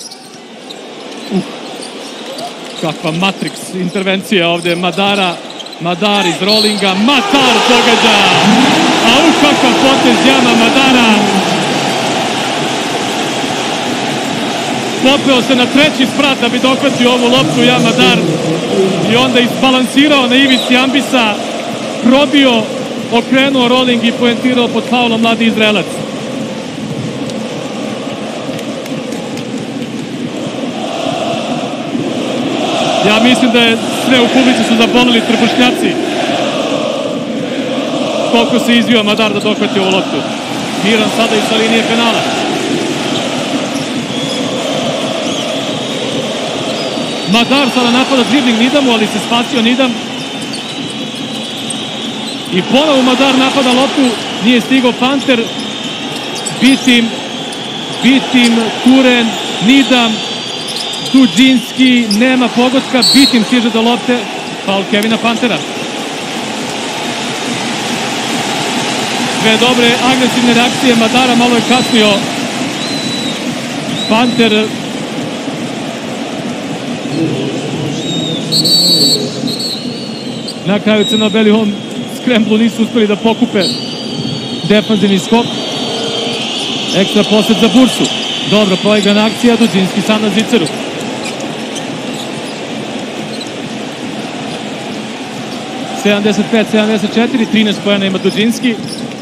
Kakva Matrix intervencija ovde Madara. Madar iz rolinga. Madar pogađa. Kakav potez jama Madara. Popeo se na treći sprat da bi dohvatio ovu loptu jama Madar. I onda izbalansirao na ivici ambisa. Probio, okrenuo roling i poentirao pod faulom mladi Izraelac. Ja mislim da je sve u publici su zabolili trbušnjaci. Koliko se izvio Madar da dohvati ovu loptu. Miran sada i sa linije penala. Madar sada napada dribling Nidamu, ali se spasio Nidam. I ponovo Madar napada loptu, nije stigao Panter. Bitim, Turen, Nidam, Duđinski, nema pogotka, Bitim stiže do lopte, faul Kevina Pantera. Dve dobre agresivne reakcije Madara, malo je kasnio Panter. Na kraju crno-beli on Skremblu nisu uspeli da pokupe defanzivni skok. Ekstra posed za Bursu. Dobro proigrana akcija, Duđinski sam na ziceru. (75-74), 13 pojena ima Duđinski.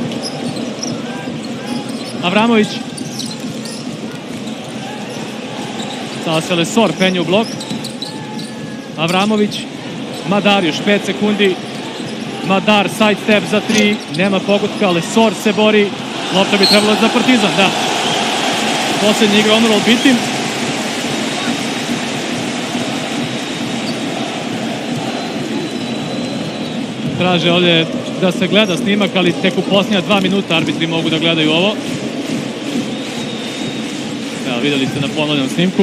Avramović. Sada se Lesor penje u blok. Avramović. Madar još 5 sekundi. Madar, side step za 3, nema pogotka, Lesor se bori, lopta bi trebala za Partizan, da. Posljednji igra Honorable Bitim. Traže ovdje da se gleda snimak, ali tek u posljednja 2 minuta arbitri mogu da gledaju ovo. Evo, vidjeli ste na ponovljenom snimku.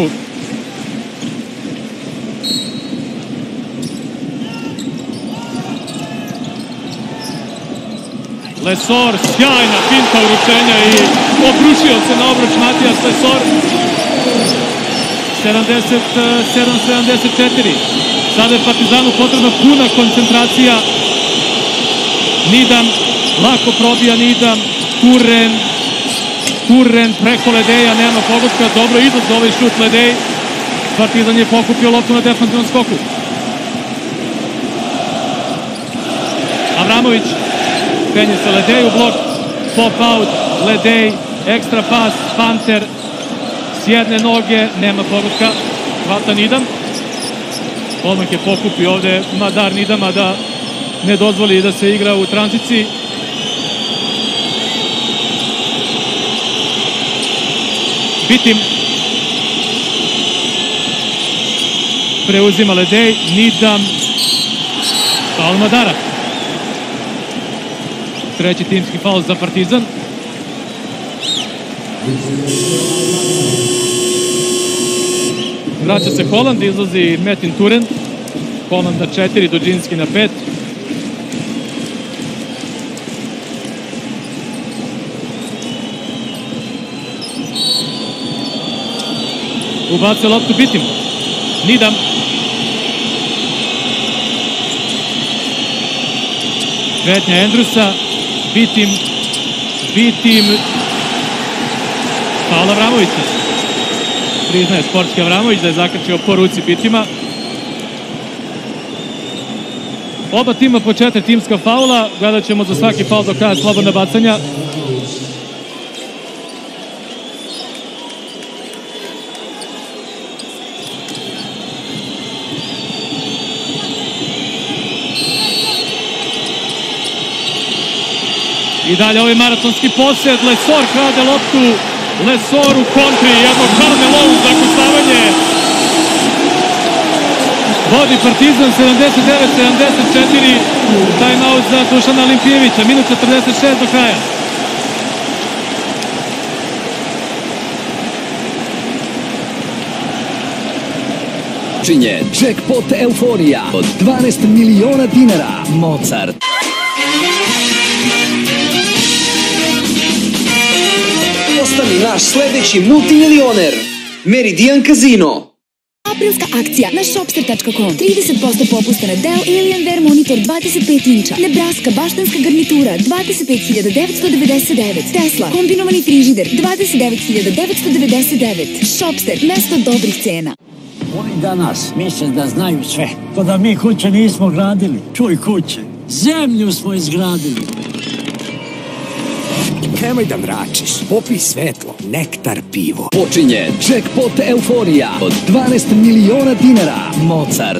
Lesor, sjajna finta uručenja i obrušio se na obruč Matijas Lesor. 77-74. Sada je Partizanu potrebna puna koncentracija. Nidam, lako probija Nidam. Turen preko Ledeja, nema pogotka. Dobro izlaz za ovaj šut Ledej. Partizan je pokupio loptu na defanzivnom skoku. Avramović. Penje se Ledej u blok, pop out, Ledej, ekstra pas, Panter, s jedne noge, nema pogotka, hvata Nidam. Odmah je pokupio ovde Madar Nidama da ne dozvoli da se igra u tranziciji. Bitim. Preuzima Ledej, Nidam, faul Madara. Treći timski faul za Partizan. Vraća se Holand, izlazi Metin Turen. Holand na 4, Duđinski na 5. Ubaca loptu Bitim. Nidam. Kretnja Andrusa. Bitim. B-Team. Faul Avramovića. Priznaje sportski Avramović da je zakačio po ruci B-Teama. Oba tima po 4 timska faula. Gledat ćemo za svaki faul do kraja slobodna bacanja. I dalje ovaj maratonski posjed, Lesor krade loptu, Lesor u kontri, jedno Carmelo u zakucavanje. Vodi Partizan 79-74, timeout za Dušana Olimpijevića, minut 46 do kraja. Činje Jackpot Euforija od 12 miliona dinara. Mozart. Postani naš sledeći multimilioner. Meridian Casino. Aprilska akcija na shopster.com. 30% popusta na Dell Alienware monitor 25 inča. Nebraska baštanska garnitura 25.999. Tesla kombinovani frižider 29.999. Shopster, mesto dobrih cena. Oni danas misle da znaju sve. To da mi kuće nismo gradili. Čuj kuće, zemlju smo izgradili. Nemoj da mračiš, popij svetlo, nektar pivo. Počinje Jackpot Euforija od 12 miliona dinara. Mozart.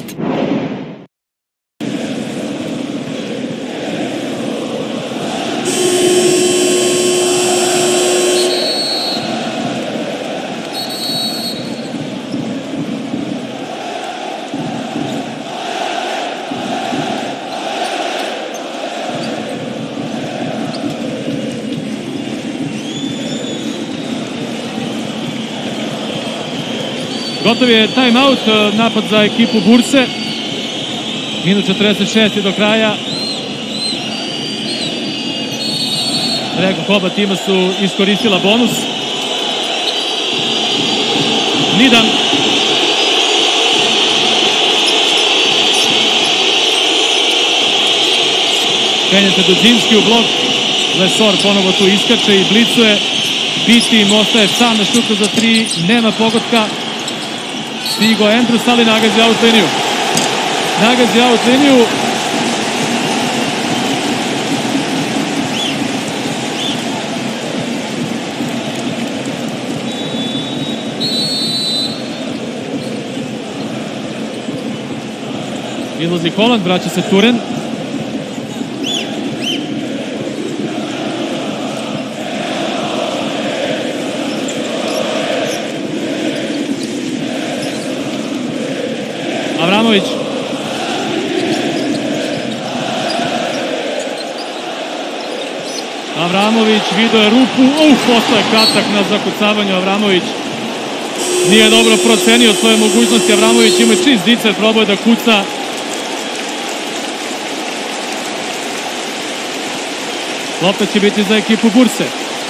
Gotov je timeout, napad za ekipu Burse. Minut 46 do kraja. Rekao, oba tima su iskoristila bonus. Nidan. Penjete Duđinski u blok. Lesor ponovo tu iskače i blicuje. B-Team ostaje sam na šutu za 3, nema pogotka. Stigo Andrews, ali nagazi out liniju. Nagazi out liniju. Izlazi Holland, vraća se Turen. Avramović. Avramović vidio je rupu. Postaje kratak na zakucavanju. Avramović nije dobro procenio svoje mogućnosti. Avramović ima čist dicer, probao je da kuca. Lopta će biti za ekipu Burse.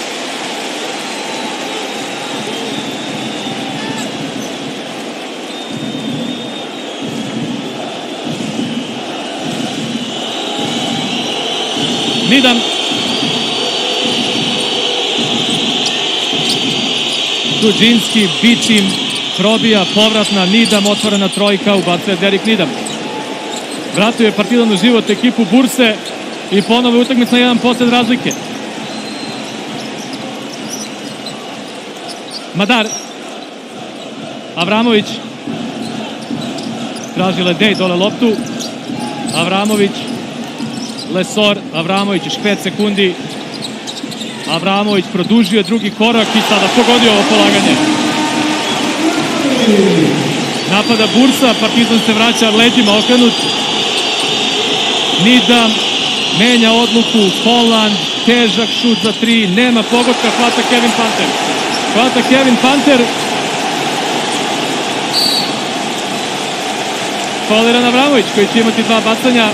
Nidan. Duđinski, B-Team probija, povratna, Nidam, otvorena trojka, ubacuje Derik Nidam. Vratio je Partizan u život ekipu Burse i ponovo je utakmica na jedan posed razlike. Madar. Avramović. Traži Ledej dole loptu. Avramović. Lesor, Avramović još 5 sekundi. Avramović produžio drugi korak i sada pogodio ovo polaganje. Napada Bursa, Partizan se vraća leđima okrenut. Nidam menja odluku, Holland, težak šut za 3, nema pogotka, hvata Kevin Panter. Hvata Kevin Panter. Fauliran Avramović koji će imati 2 bacanja.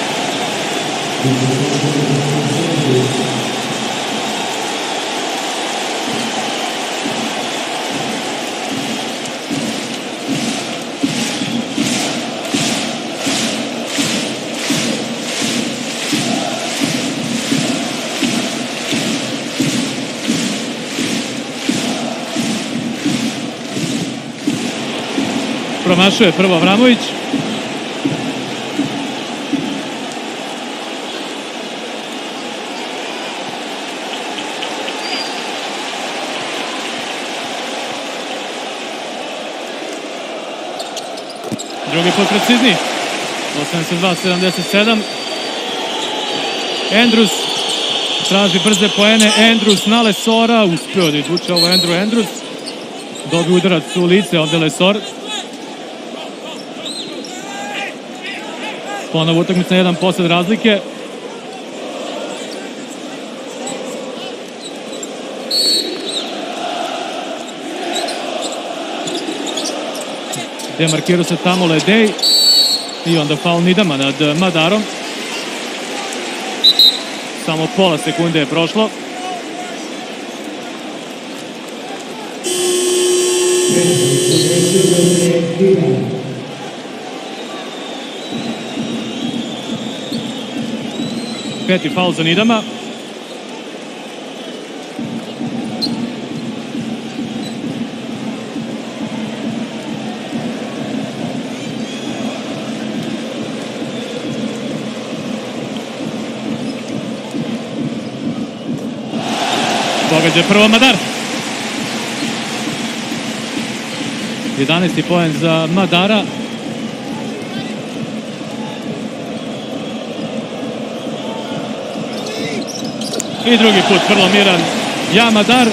promašuje prvo Avramović. Drugi put precizniji. 82-77. Andrews traži brze poene. Andrews na Lesora. Uspeo da izvuče ovo Andrews. Dobio udarac u lice ovde Lesor. Ponovo utakmica 1 posed razlike. Demarkirao se tamo Ledej i onda faul Nidama nad Madarom. Samo pola sekunde je prošlo. Peti faul za Nidama. Pogađa prvo Madar. 11. poen za Madara. I drugi put vrlo miran Madar.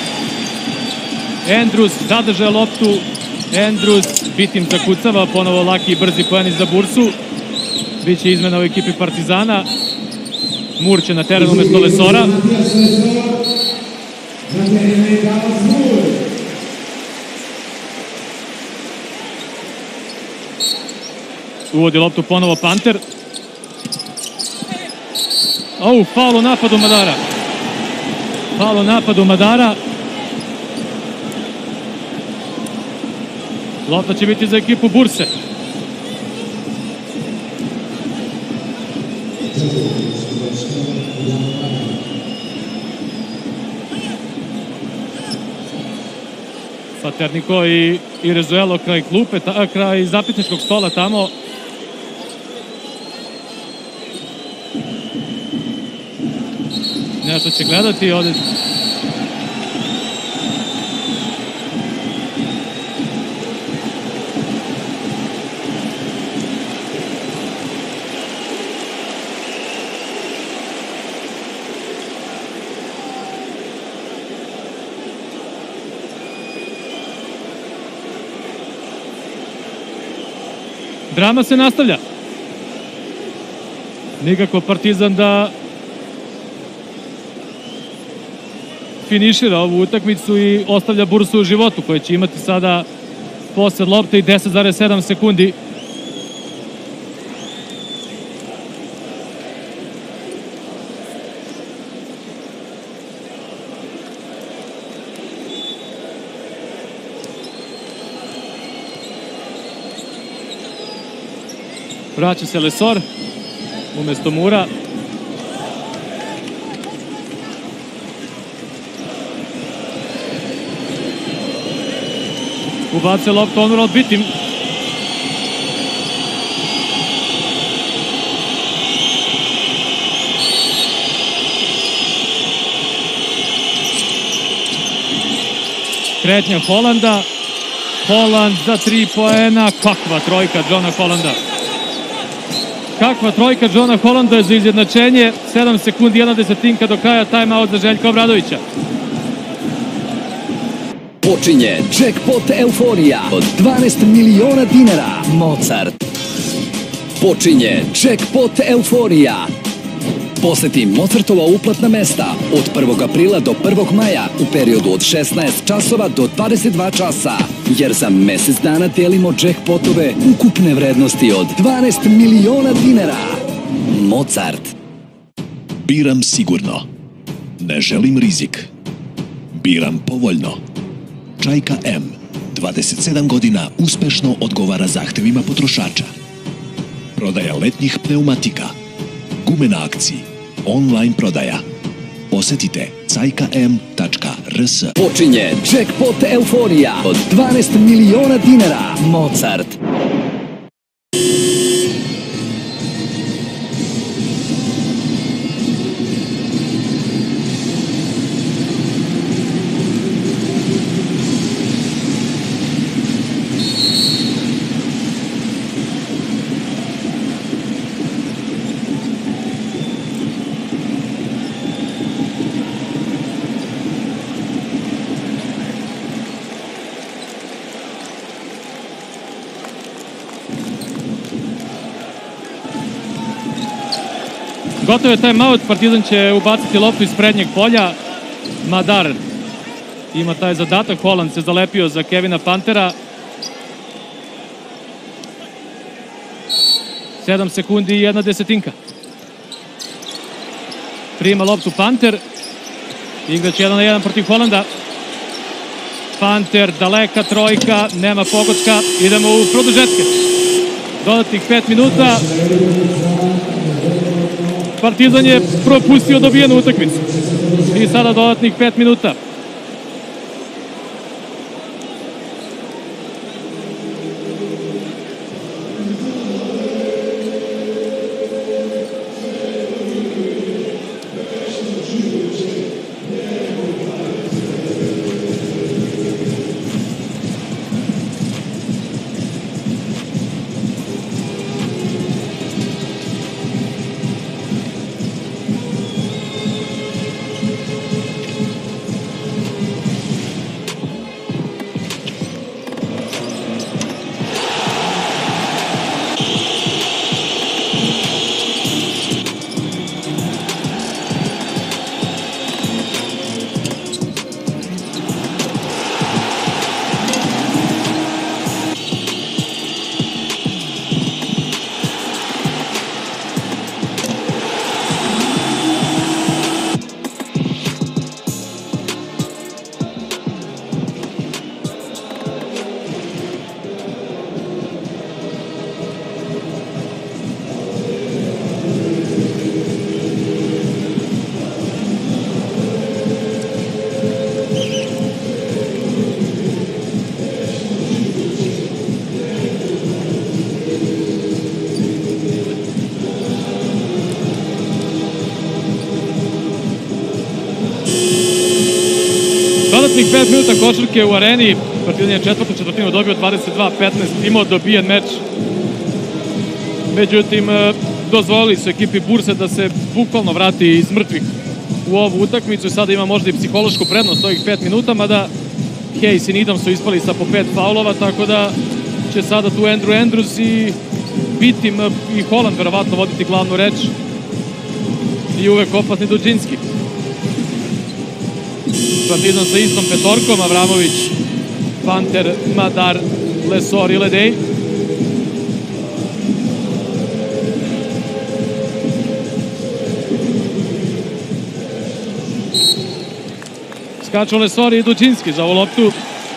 Andrews zadrža loptu. Andrews bitim zakucava. Ponovo laki i brzi poeni za Bursu. Biće izmena u ekipi Partizana. Mur će na terenu umesto Lesora. Uvodi loptu ponovo Panter. Faul u napadu Madara. Faul u napadu Madara. Lopta će biti za ekipu Burse. Paterniko i Rezuelo kraj klupe, kraj zapisničkog stola tamo. Nešto će gledati ovdje. Drama se nastavlja. Nikako Partizan da finišira ovu utakmicu i ostavlja Bursu u životu, koja će imati sada posed lopte i 10,7 sekundi. Vraća se Lesor umesto Mura. Ubace loptu Onur Bitim. Kretnja Holanda. Holand za 3 poena. Kakva trojka Johna Holanda. Kakva trojka Johna Holanda za izjednačenje. 7 sekundi, 1/10 do kraja, time-out za Željka Obradovića. Počinje Jackpot euforija od 12 miliona dinara. Mozart. Počinje Jackpot euforija. Poseti Mozartova uplatna mesta od 1. aprila do 1. maja u periodu od 16 časova do 22 časa. Jer za mesec dana delimo jackpotove ukupne vrednosti od 12 miliona dinara. Mozart. Biram sigurno. Ne želim rizik. Biram povoljno. Čajka M. 27 godina uspešno odgovara zahtevima potrošača. Prodaja letnjih pneumatika. Gume na akciji. Online prodaja. Posetite cajkam.rs. RS. Počinje Jackpot euforija od 12 miliona dinara. Mozart. Gotovo je time-out, Partizan će ubaciti loptu iz prednjeg polja. Madar ima taj zadatak, Holland se zalepio za Kevina Pantera. 7 sekundi i 1/10. Prima loptu Panter. Igraće 1-1 protiv Holanda. Panter, daleka trojka, nema pogotka. Idemo u produžetke. Dodatnih 5 minuta. Partizan je propustio dobijenu utakmicu. I sada dodatnih 5 minuta. Dodatnih 5 minuta košarke u areni. Partizan je četvrtu četvrtinu dobio 22-15, imao dobijen meč. Međutim, dozvolili su ekipi Burse da se bukvalno vrati iz mrtvih u ovu utakmicu i sada ima možda i psihološku prednost ovih 5 minuta, mada Hayes i Needham su ispali sa po 5 faulova, tako da će sada tu Andrew Andrews i Bitim i Holland verovatno voditi glavnu reč i uvek opasni Duđinski. Partizan sa istom petorkom, Avramović, Panter, Madar, Lesor i Ledej. Skaču Lesor i Duđinski za ovu loptu.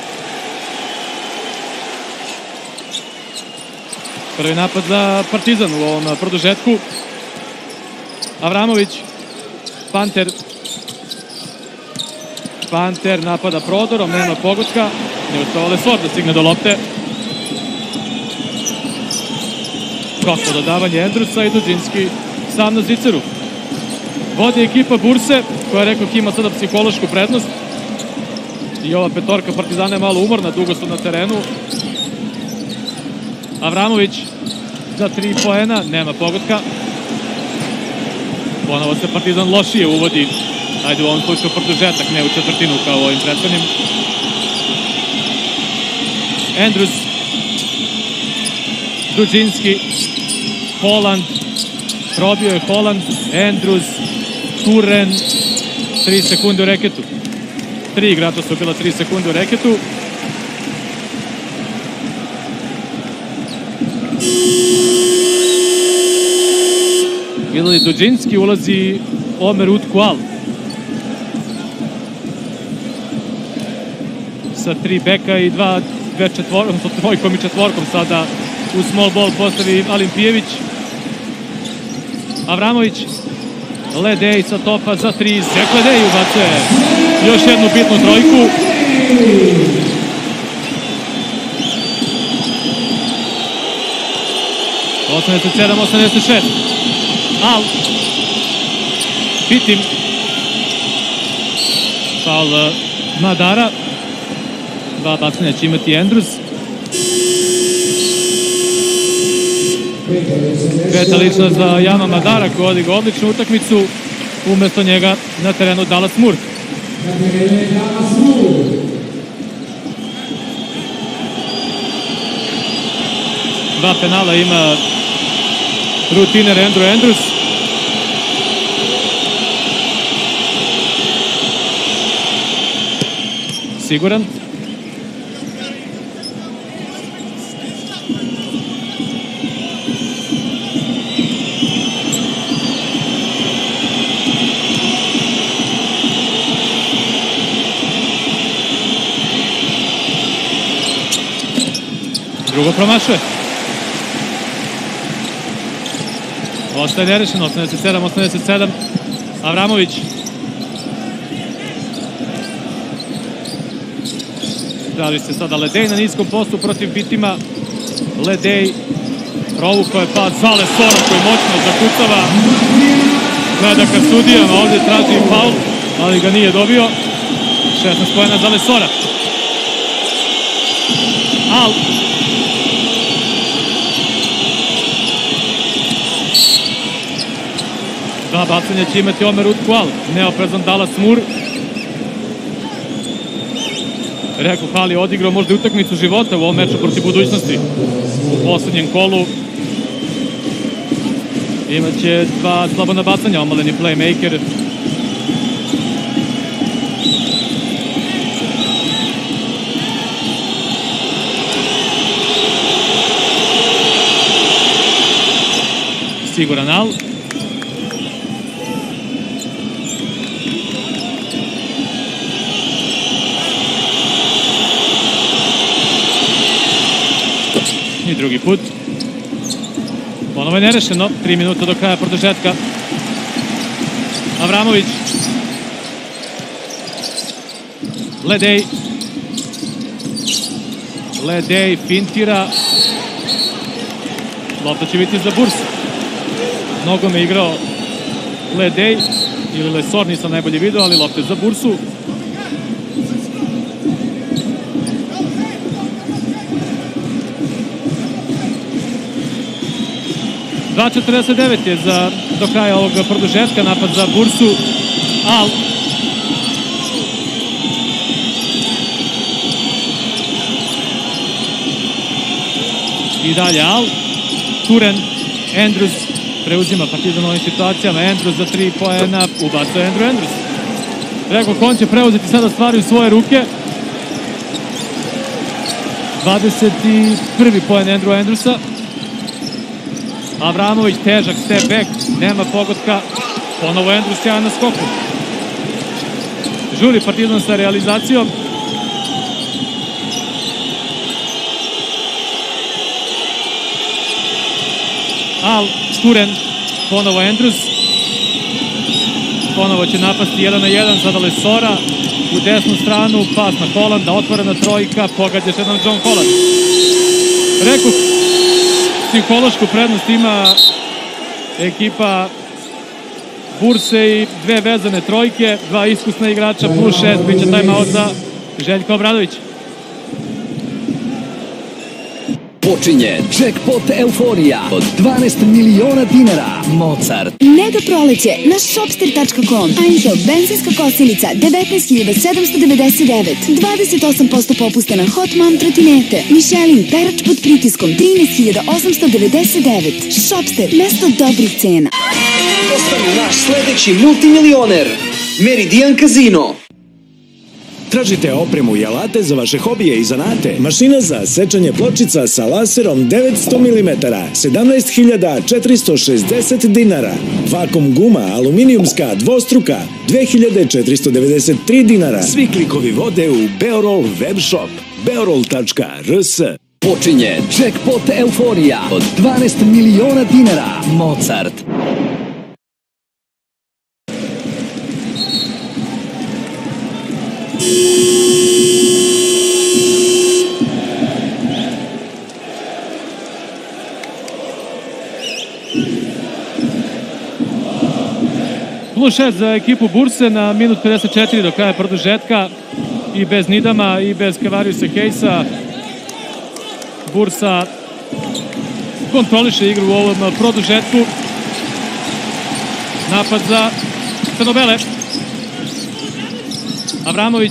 Prvi napad za Partizan u ovom produžetku. Avramović, Panter. Panter napada prodorom, nema pogotka. Ne uspeva Lesor da stigne do lopte. Kako dodavanje Andrewsa i Duđinski sam na ziceru. Vodi ekipa Burse, koja rekao ima sada psihološku prednost. I ova petorka Partizana je malo umorna, dugo su na terenu. Avramović za 3 poena, nema pogotka. Ponovo se Partizan lošije uvodi. Ajde u ovom slučaju produžetak, ne u četvrtinu kao u ovim prethodnim. Andrews, Duđinski, Holland, probio je Holland, Andrews, Turen, 3 sekunde u reketu. 3 igrača su bila 3 sekunde u reketu. Izlazi Duđinski, ulazi Omer Utkual. Sa 3 beka i trojkom i četvorkom sada u small ball postavi Alimpijević. Avramović, Ledej sa topa za 3, Zek Ledej ubacuje još jednu bitnu trojku. Osamdeset 87-86. Al. Pitim. Faul Madara. Dva bacanja će imati Andrews. Peta ličnost za Jana Madara koji odigra odličnu utakmicu. Umesto njega na terenu Dallas Moore. Dva penala ima rutiner Andrew Andrews. Siguran. Drugo promašuje. Ostaje nerešeno, 87-87. Avramović. Traži se sada Ledej na niskom postu protiv Bitima. Ledej provukao je pad za Lesora koji moćno zakucava. Gleda ka sudijama, ovdje traži faul, ali ga nije dobio. 16 poena za Lesora. Al. Dva bacanja će imati Omer Utkual, neoprezan Dallas Moore. Rekao Hal je odigrao možda utakmicu života u ovom meču protiv budućnosti. U poslednjem kolu imaće dva slobodna bacanja, omaleni playmaker. Siguran Al. I drugi put. Ponovo je nerešeno. 3 minuta do kraja produžetka. Avramović. Ledej. Ledej fintira. Lopta će biti za Bursa. Nogom je igrao Ledej. Ili Lesor, nisam najbolje video, ali lopta je za Bursu. 2:49 je do kraja ovog produžetka, napad za Bursu. Al. I dalje Al. Turen. Andrews preuzima Partizan u ovim situacijama. Andrews za 3 poena. Ubacuje Andrew Andrews. Rekao, on će preuzeti sada stvari u svoje ruke. 21. poen Andrew Andrewsa. Avramović, težak step back, nema pogotka, ponovo Andrews sjajan na skoku. Žuri Partizan sa realizacijom. Al, Turen, ponovo Andrews. Ponovo će napasti 1 na 1, sada Lesora. U desnu stranu, pas na Hollanda, otvorena trojka, pogađa još jednom John Holland. Rekao, psihološku prednost ima ekipa Burse i dve vezane trojke, dva iskusna igrača plus 6, bit će timeout za Željko Obradović. Počinje Jackpot euforija od 12 miliona dinara. Mozart. Mega proleće na shopster.com. Einhell benzinska kosilica 19.799. 28% popusta na Hot Mom trotinete. Michelin perač pod pritiskom 13.899. Shopster, mesto dobrih cena. Postani naš sledeći multimilioner. Meridian Casino. Tražite opremu i alate za vaše hobije i zanate. Mašina za sečanje pločica sa laserom 900 mm, 17.460 dinara. Vakum guma aluminijumska dvostruka, 2.493 dinara. Svi klikovi vode u Beorol web shop, beorol.rs. Počinje Jackpot euforija od 12 miliona dinara. Mozart. Plus 6 za ekipu Burse na minut 54 do kraja produžetka i bez Nidama i bez Kavariusa Hejsa. Bursa kontroliše igru u ovom produžetku. Napad za crno-bele. Avramović.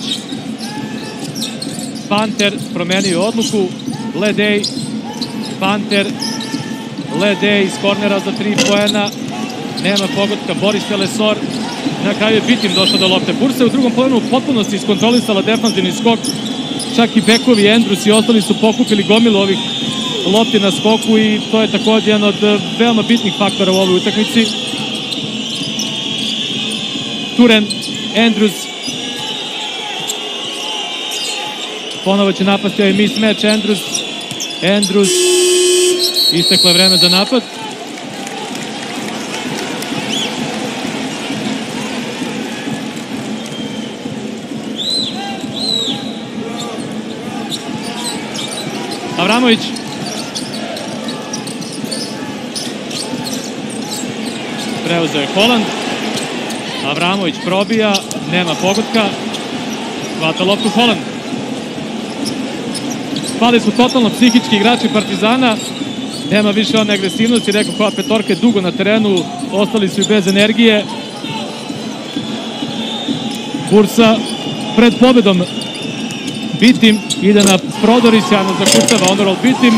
Panter promenio odluku. Ledej. Panter. Ledej iz kornera za 3 poena. Nema pogotka. Boris Telesor. Na kraju je Bitim došao do lopte. Bursa je u drugom polovinu u potpunosti iskontrolisala defanzivni skok. Čak i bekovi Andrews i ostali su pokupili gomilu ovih lopti na skoku i to je također jedan od veoma bitnih faktora u ovoj utakmici. Turen, Andrews. Ponovo će napasti ovaj mismatch. Andrews. Isteklo je vreme za napad. Avramović. Preuzeo je Holland. Avramović probija, nema pogotka. Hvata loptu Holland. Pali su totalno psihički igrači Partizana. Nema više one agresivnosti, rekao koja petorka je dugo na terenu. Ostali su i bez energije. Bursa pred pobedom. Bitim ide na prodor i sjajno zakucava Honorable Bitim.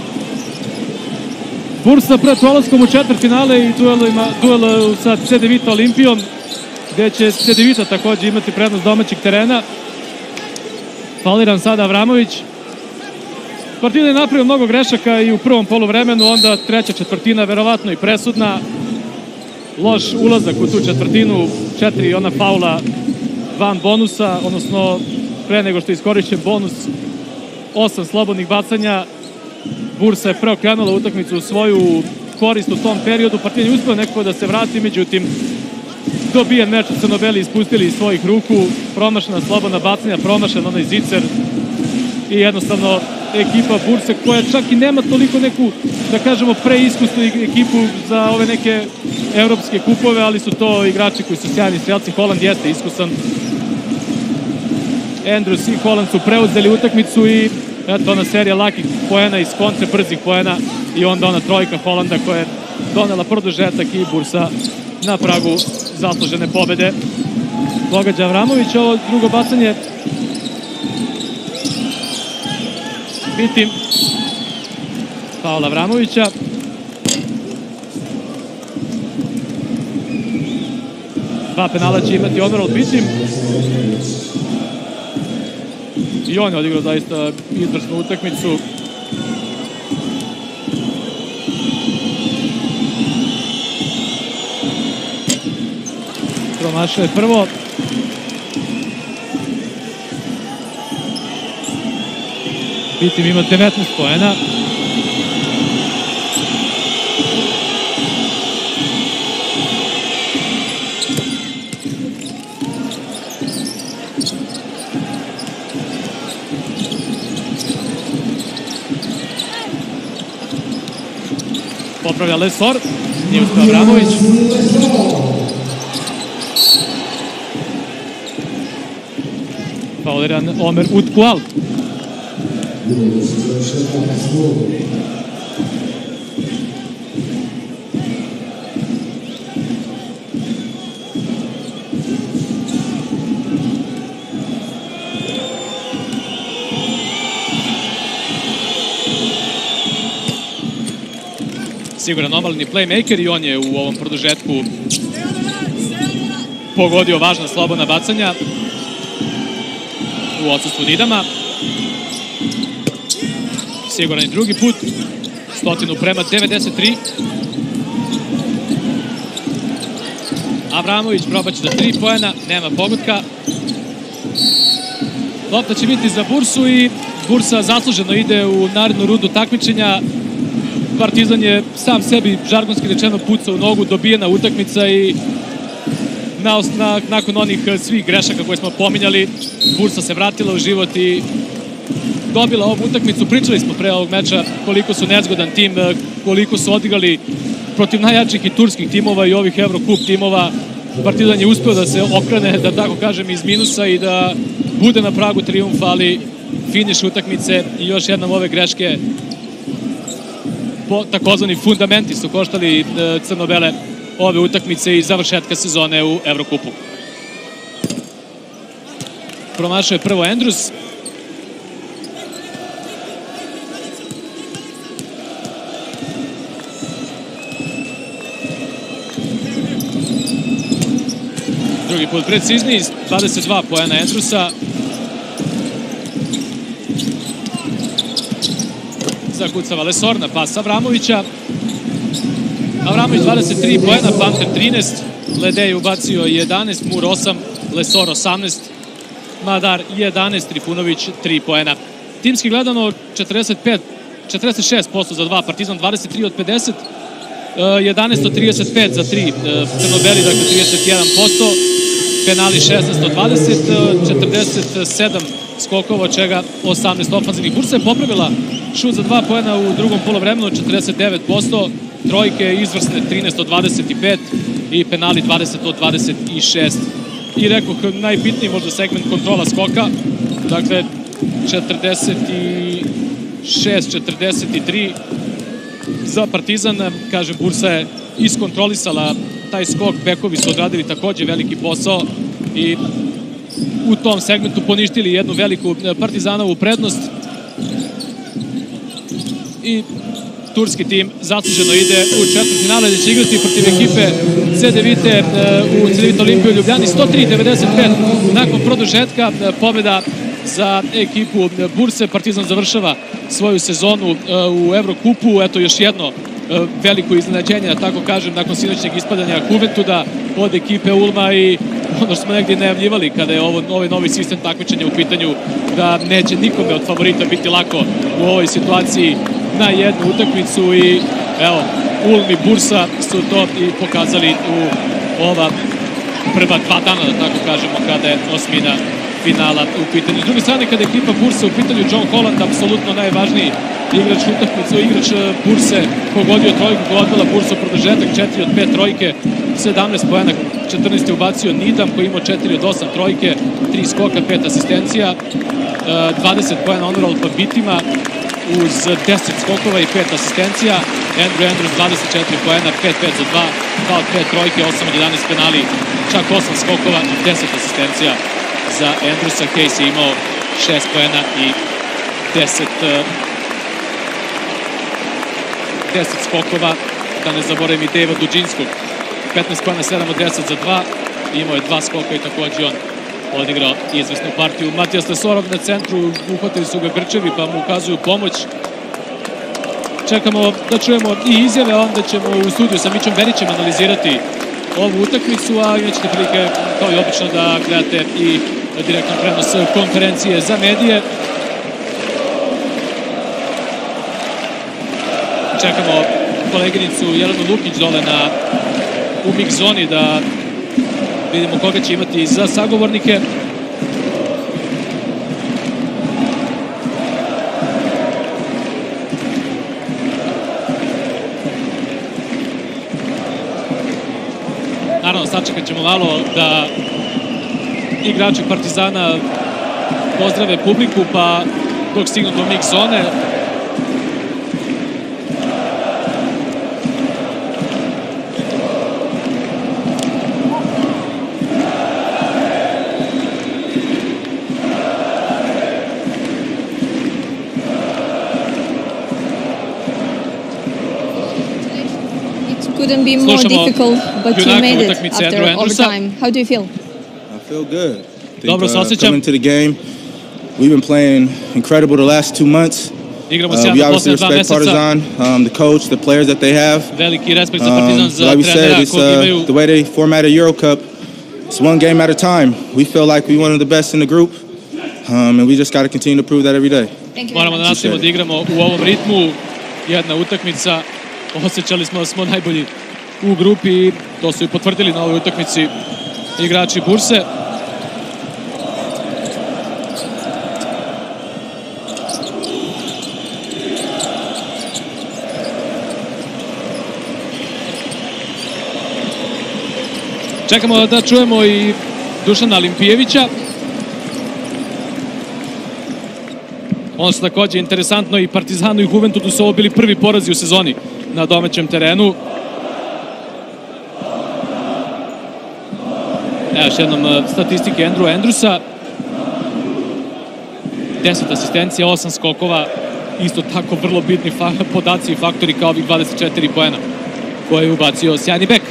Bursa pred prolaskom u četvrtfinale i duel sa CDVita Olimpijom, gde će CDVita također imati prednost domaćeg terena. Fauliran sada Avramović. Partizan je napravio mnogo grešaka i u prvom poluvremenu, onda treća četvrtina verovatno i presudna. Loš ulazak u tu četvrtinu, 4 ona faula van bonusa, odnosno pre nego što je iskorišćen bonus, 8 slobodnih bacanja. Bursa je preokrenula utakmicu u svoju korist u tom periodu. Partizan je uspio nekako da se vrati, međutim dobijen meč u crno-beli ispustili iz svojih ruku. Promašena slobodna bacanja, promašen onaj zicer i jednostavno ekipa Burse koja čak i nema toliko neku, da kažemo, preiskusnu ekipu za ove neke evropske kupove, ali su to igrači koji su sjajni strelci. Holland jeste iskusan. Andrews i Holland su preuzeli utakmicu i eto ona serija lakih poena iz kontre, brzih poena i onda ona trojka Hollanda koja je donela produžetak i Bursa na pragu zaslužene pobede. Pogađa Avramović, ovo drugo bacanje. Bitim. Faul Avramovića. Dva penala će imati Honorable Bitim. I on je odigrao zaista izvrsnu utakmicu. Promašao je prvo. Bitim ima 19 poena. Popravlja Lesor, nije uspio Avramović. Fauliran Omer Utkual. Siguran omalni playmaker i on je u ovom produžetku pogodio važna slobodna bacanja u odsustvu Nidama. Siguran i drugi put, 100:93. Avramović probaće za 3 poena, nema pogotka. Lopta će biti za Bursu i Bursa zasluženo ide u narednu rundu takmičenja. Partizan je sam sebi, žargonski rečeno, pucao u nogu, dobijena utakmica i nakon onih svih grešaka koje smo pominjali, Bursa se vratila u život i dobila ovu utakmicu. Pričali smo pre ovog meča koliko su nezgodan tim, koliko su odigrali protiv najjačih i turskih timova i ovih Eurocup timova. Partizan je uspeo da se okrene, da tako kažem, iz minusa i da bude na pragu trijumfa, ali finiš utakmice i još jednom ove greške, takozvani fundamenti su koštali crno-bele ove utakmice i završetka sezone u Evrokupu. Promašao je prvo Andrews. Drugi put precizni, 22 poena Andrewsa. Zakucava Lesor na pas Avramovića. Avramović 23 poena, Panter 13, Ledej ubacio 11, Mur 8, Lesor 18, Madar 11, Trifunović 3 poena. Timski gledano 46% za 2, Partizan 23 od 50, 11 od 35 za 3, crno-beli dakle 31%, penali 16 od 20, 47 skokova, od čega 18 ofanzivnih. Bursa je popravila šut za 2 poena u drugom polovremenu, 49%, trojke izvrsne 13 od 25 i penali 20 od 26. I rekoh, najbitniji možda segment kontrola skoka, dakle 46-43 za Partizan. Kažem, Bursa je iskontrolisala taj skok, bekovi su odradili takođe veliki posao i u tom segmentu poništili jednu veliku Partizanovu prednost. I turski tim zasluženo ide u četvrtfinale gde će igrati protiv ekipe CDVite u CDVite Olimpiju u Ljubljani. 103-95 nakon produžetka, pobjeda za ekipu Burse. Partizan završava svoju sezonu u Evrokupu. Eto još jedno veliko iznenađenje, da tako kažem, nakon sinoćnjeg ispadanja Juventuda od ekipe Ulma i ono što smo negdje najavljivali kada je ovaj novi sistem takmičenja u pitanju, da neće nikome od favorita biti lako u ovoj situaciji na jednu utakmicu i evo, Ulm i Bursa su to i pokazali u ova prva 2 dana, da tako kažemo, kada je osmina finala u pitanju. S druge strane, kada je ekipa Burse u pitanju, John Holland, apsolutno najvažniji igrač utakmice, igrač Burse, pogodio trojku koja odvela Bursu produžetak, 4 od 5 trojke, 17 poena, 14 je ubacio Nidam koji imao 4 od 8 trojke, 3 skoka, 5 asistencija, 20 poena Honorable po bitima uz 10 skokova i 5 asistencija. Andrews 24 poena, 5-5 za 2, 2 od 5 trojke, 8 od 11 penali, čak 8 skokova i 10 asistencija za Andrewsa. Hayes je imao 6 poena i 10 skokova. Da ne zaboravim i Dejva Duđinskog, 15 poena, 7 od 10 za 2, imao je 2 skoka i takođe on odigrao izvesnu partiju. Matijas Lesorov na centru, uhvatili su ga Grčevi pa mu ukazuju pomoć. Čekamo da čujemo i izjave, onda ćemo u studiju sa Mićom Berićem analizirati ovu utakmicu, a imaćete prilike kao i obično da gledate i direktan prenos konferencije za medije. Čekamo koleginicu Jelenu Lukić dole u mix zoni da vidimo koga će imati za sagovornike. Naravno, sačekat ćemo malo da igrači Partizana pozdrave publiku, pa dok stignu do mix zone. Couldn't be more difficult, but you made it after overtime. How do you feel? I feel good. Coming to the game, we've been playing incredible the last 2 months. We obviously respect Partizan, the coach, the players that they have. Like we said, it's the way they formatted Euro Cup. It's one game at a time. We feel like we're one of the best in the group, and we just got to continue to prove that every day. Moramo da nastavimo da igramo u ovom ritmu. Jedna utakmica. Osjećali smo da smo najbolji u grupi i to su i potvrdili na ovoj utakmici igrači Burse. Čekamo da čujemo i Dušana Limpijevića. Ono su takođe interesantno i Partizanu i Juventusu su ovo bili prvi porazi u sezoni na domaćem terenu. Evo još jednom statistike Andrewa Andrewsa. 10 asistencija, 8 skokova. Isto tako vrlo bitni podaci i faktori kao ovih 24 poena koje je ubacio sjajni bek.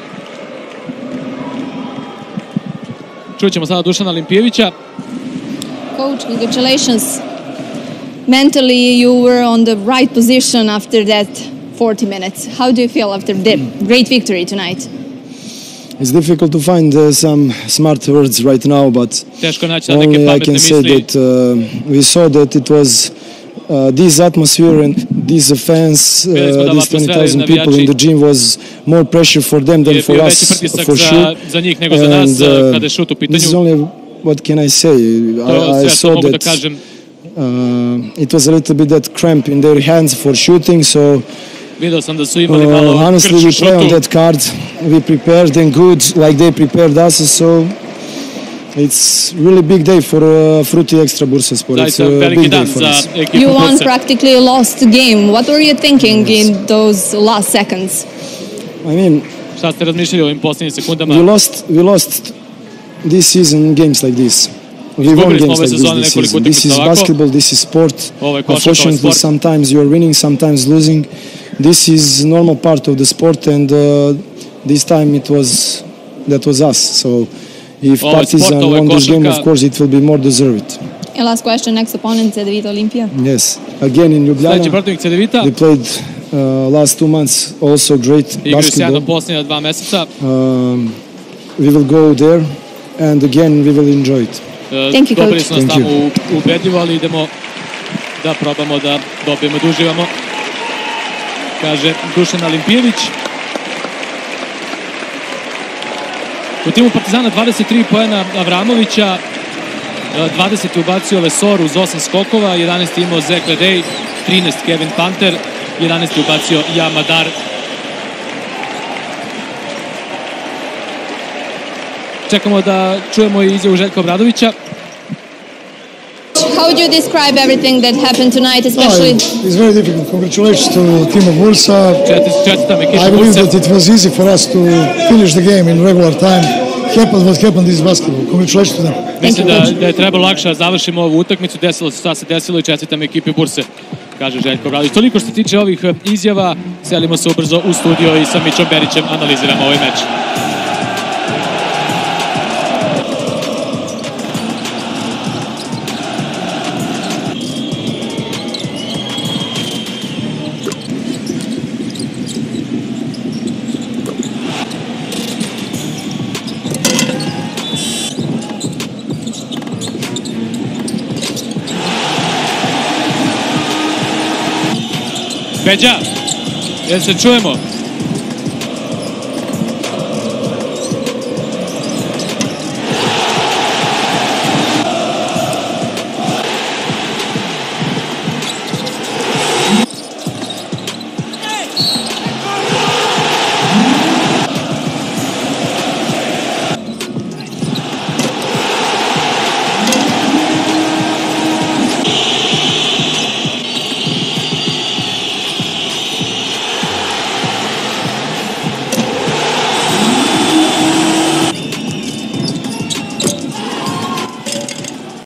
Čućemo sada Dušana Limpijevića. Coach, congratulations. Mentally, you were on the right position after that 40 minutes. How do you feel after the great victory tonight? It's difficult to find some smart words right now, but only I can say that we saw that it was this atmosphere and these fans, these 20,000 people in the gym was more pressure for them than for us, for sure. And this is only what can I say. I saw that it was a little bit that cramp in their hands for shooting, so honestly we play on that card. We prepared them good like they prepared us, so it's really big day for Fruity Extra Bursaspor. It's a big day for us. You won practically a lost game. What were you thinking in those last seconds? I mean, šta ste razmišljali o ovim posljednjim sekundama? We lost this season games like this. We won games like this season. This is basketball, this is sport. Unfortunately, sometimes you're winning, sometimes losing. This is normal part of the sport, and this time that was us. So if Partizan won this game, of course, it will be more deserved. And last question, next opponent, Cedevita Olimpija. Yes, again in Ljubljana. They played last 2 months also great basketball. We will go there, and again we will enjoy it. Thank you, coach. Dobili su nas tamo ubedljivo, ali idemo da probamo da dobijemo, da uživamo, kaže Dušan Limpijević. U timu Partizana 23 poena Avramovića, 20 je ubacio Lesor uz 8 skokova, 11 je imao Zek Ledej, 13 Kevin Panter, 11 je ubacio Jamadar. Čekamo da čujemo i izjavu Željka Obradovića. How would you describe everything that happened tonight, especially? It's very difficult. Congratulations to team of Bursa. I believe that it was easy for us to finish the game in regular time. Happened what happened is basketball. Congratulations to them. Mislim da je trebalo lakše da završimo ovu utakmicu. Desilo se šta se desilo i čestitam ekipi Burse, kaže Željko Obradović. Toliko što se tiče ovih izjava, selimo se ubrzo u studio i sa Mićom Berićem analiziramo ovaj meč. Peđa, jel se čujemo?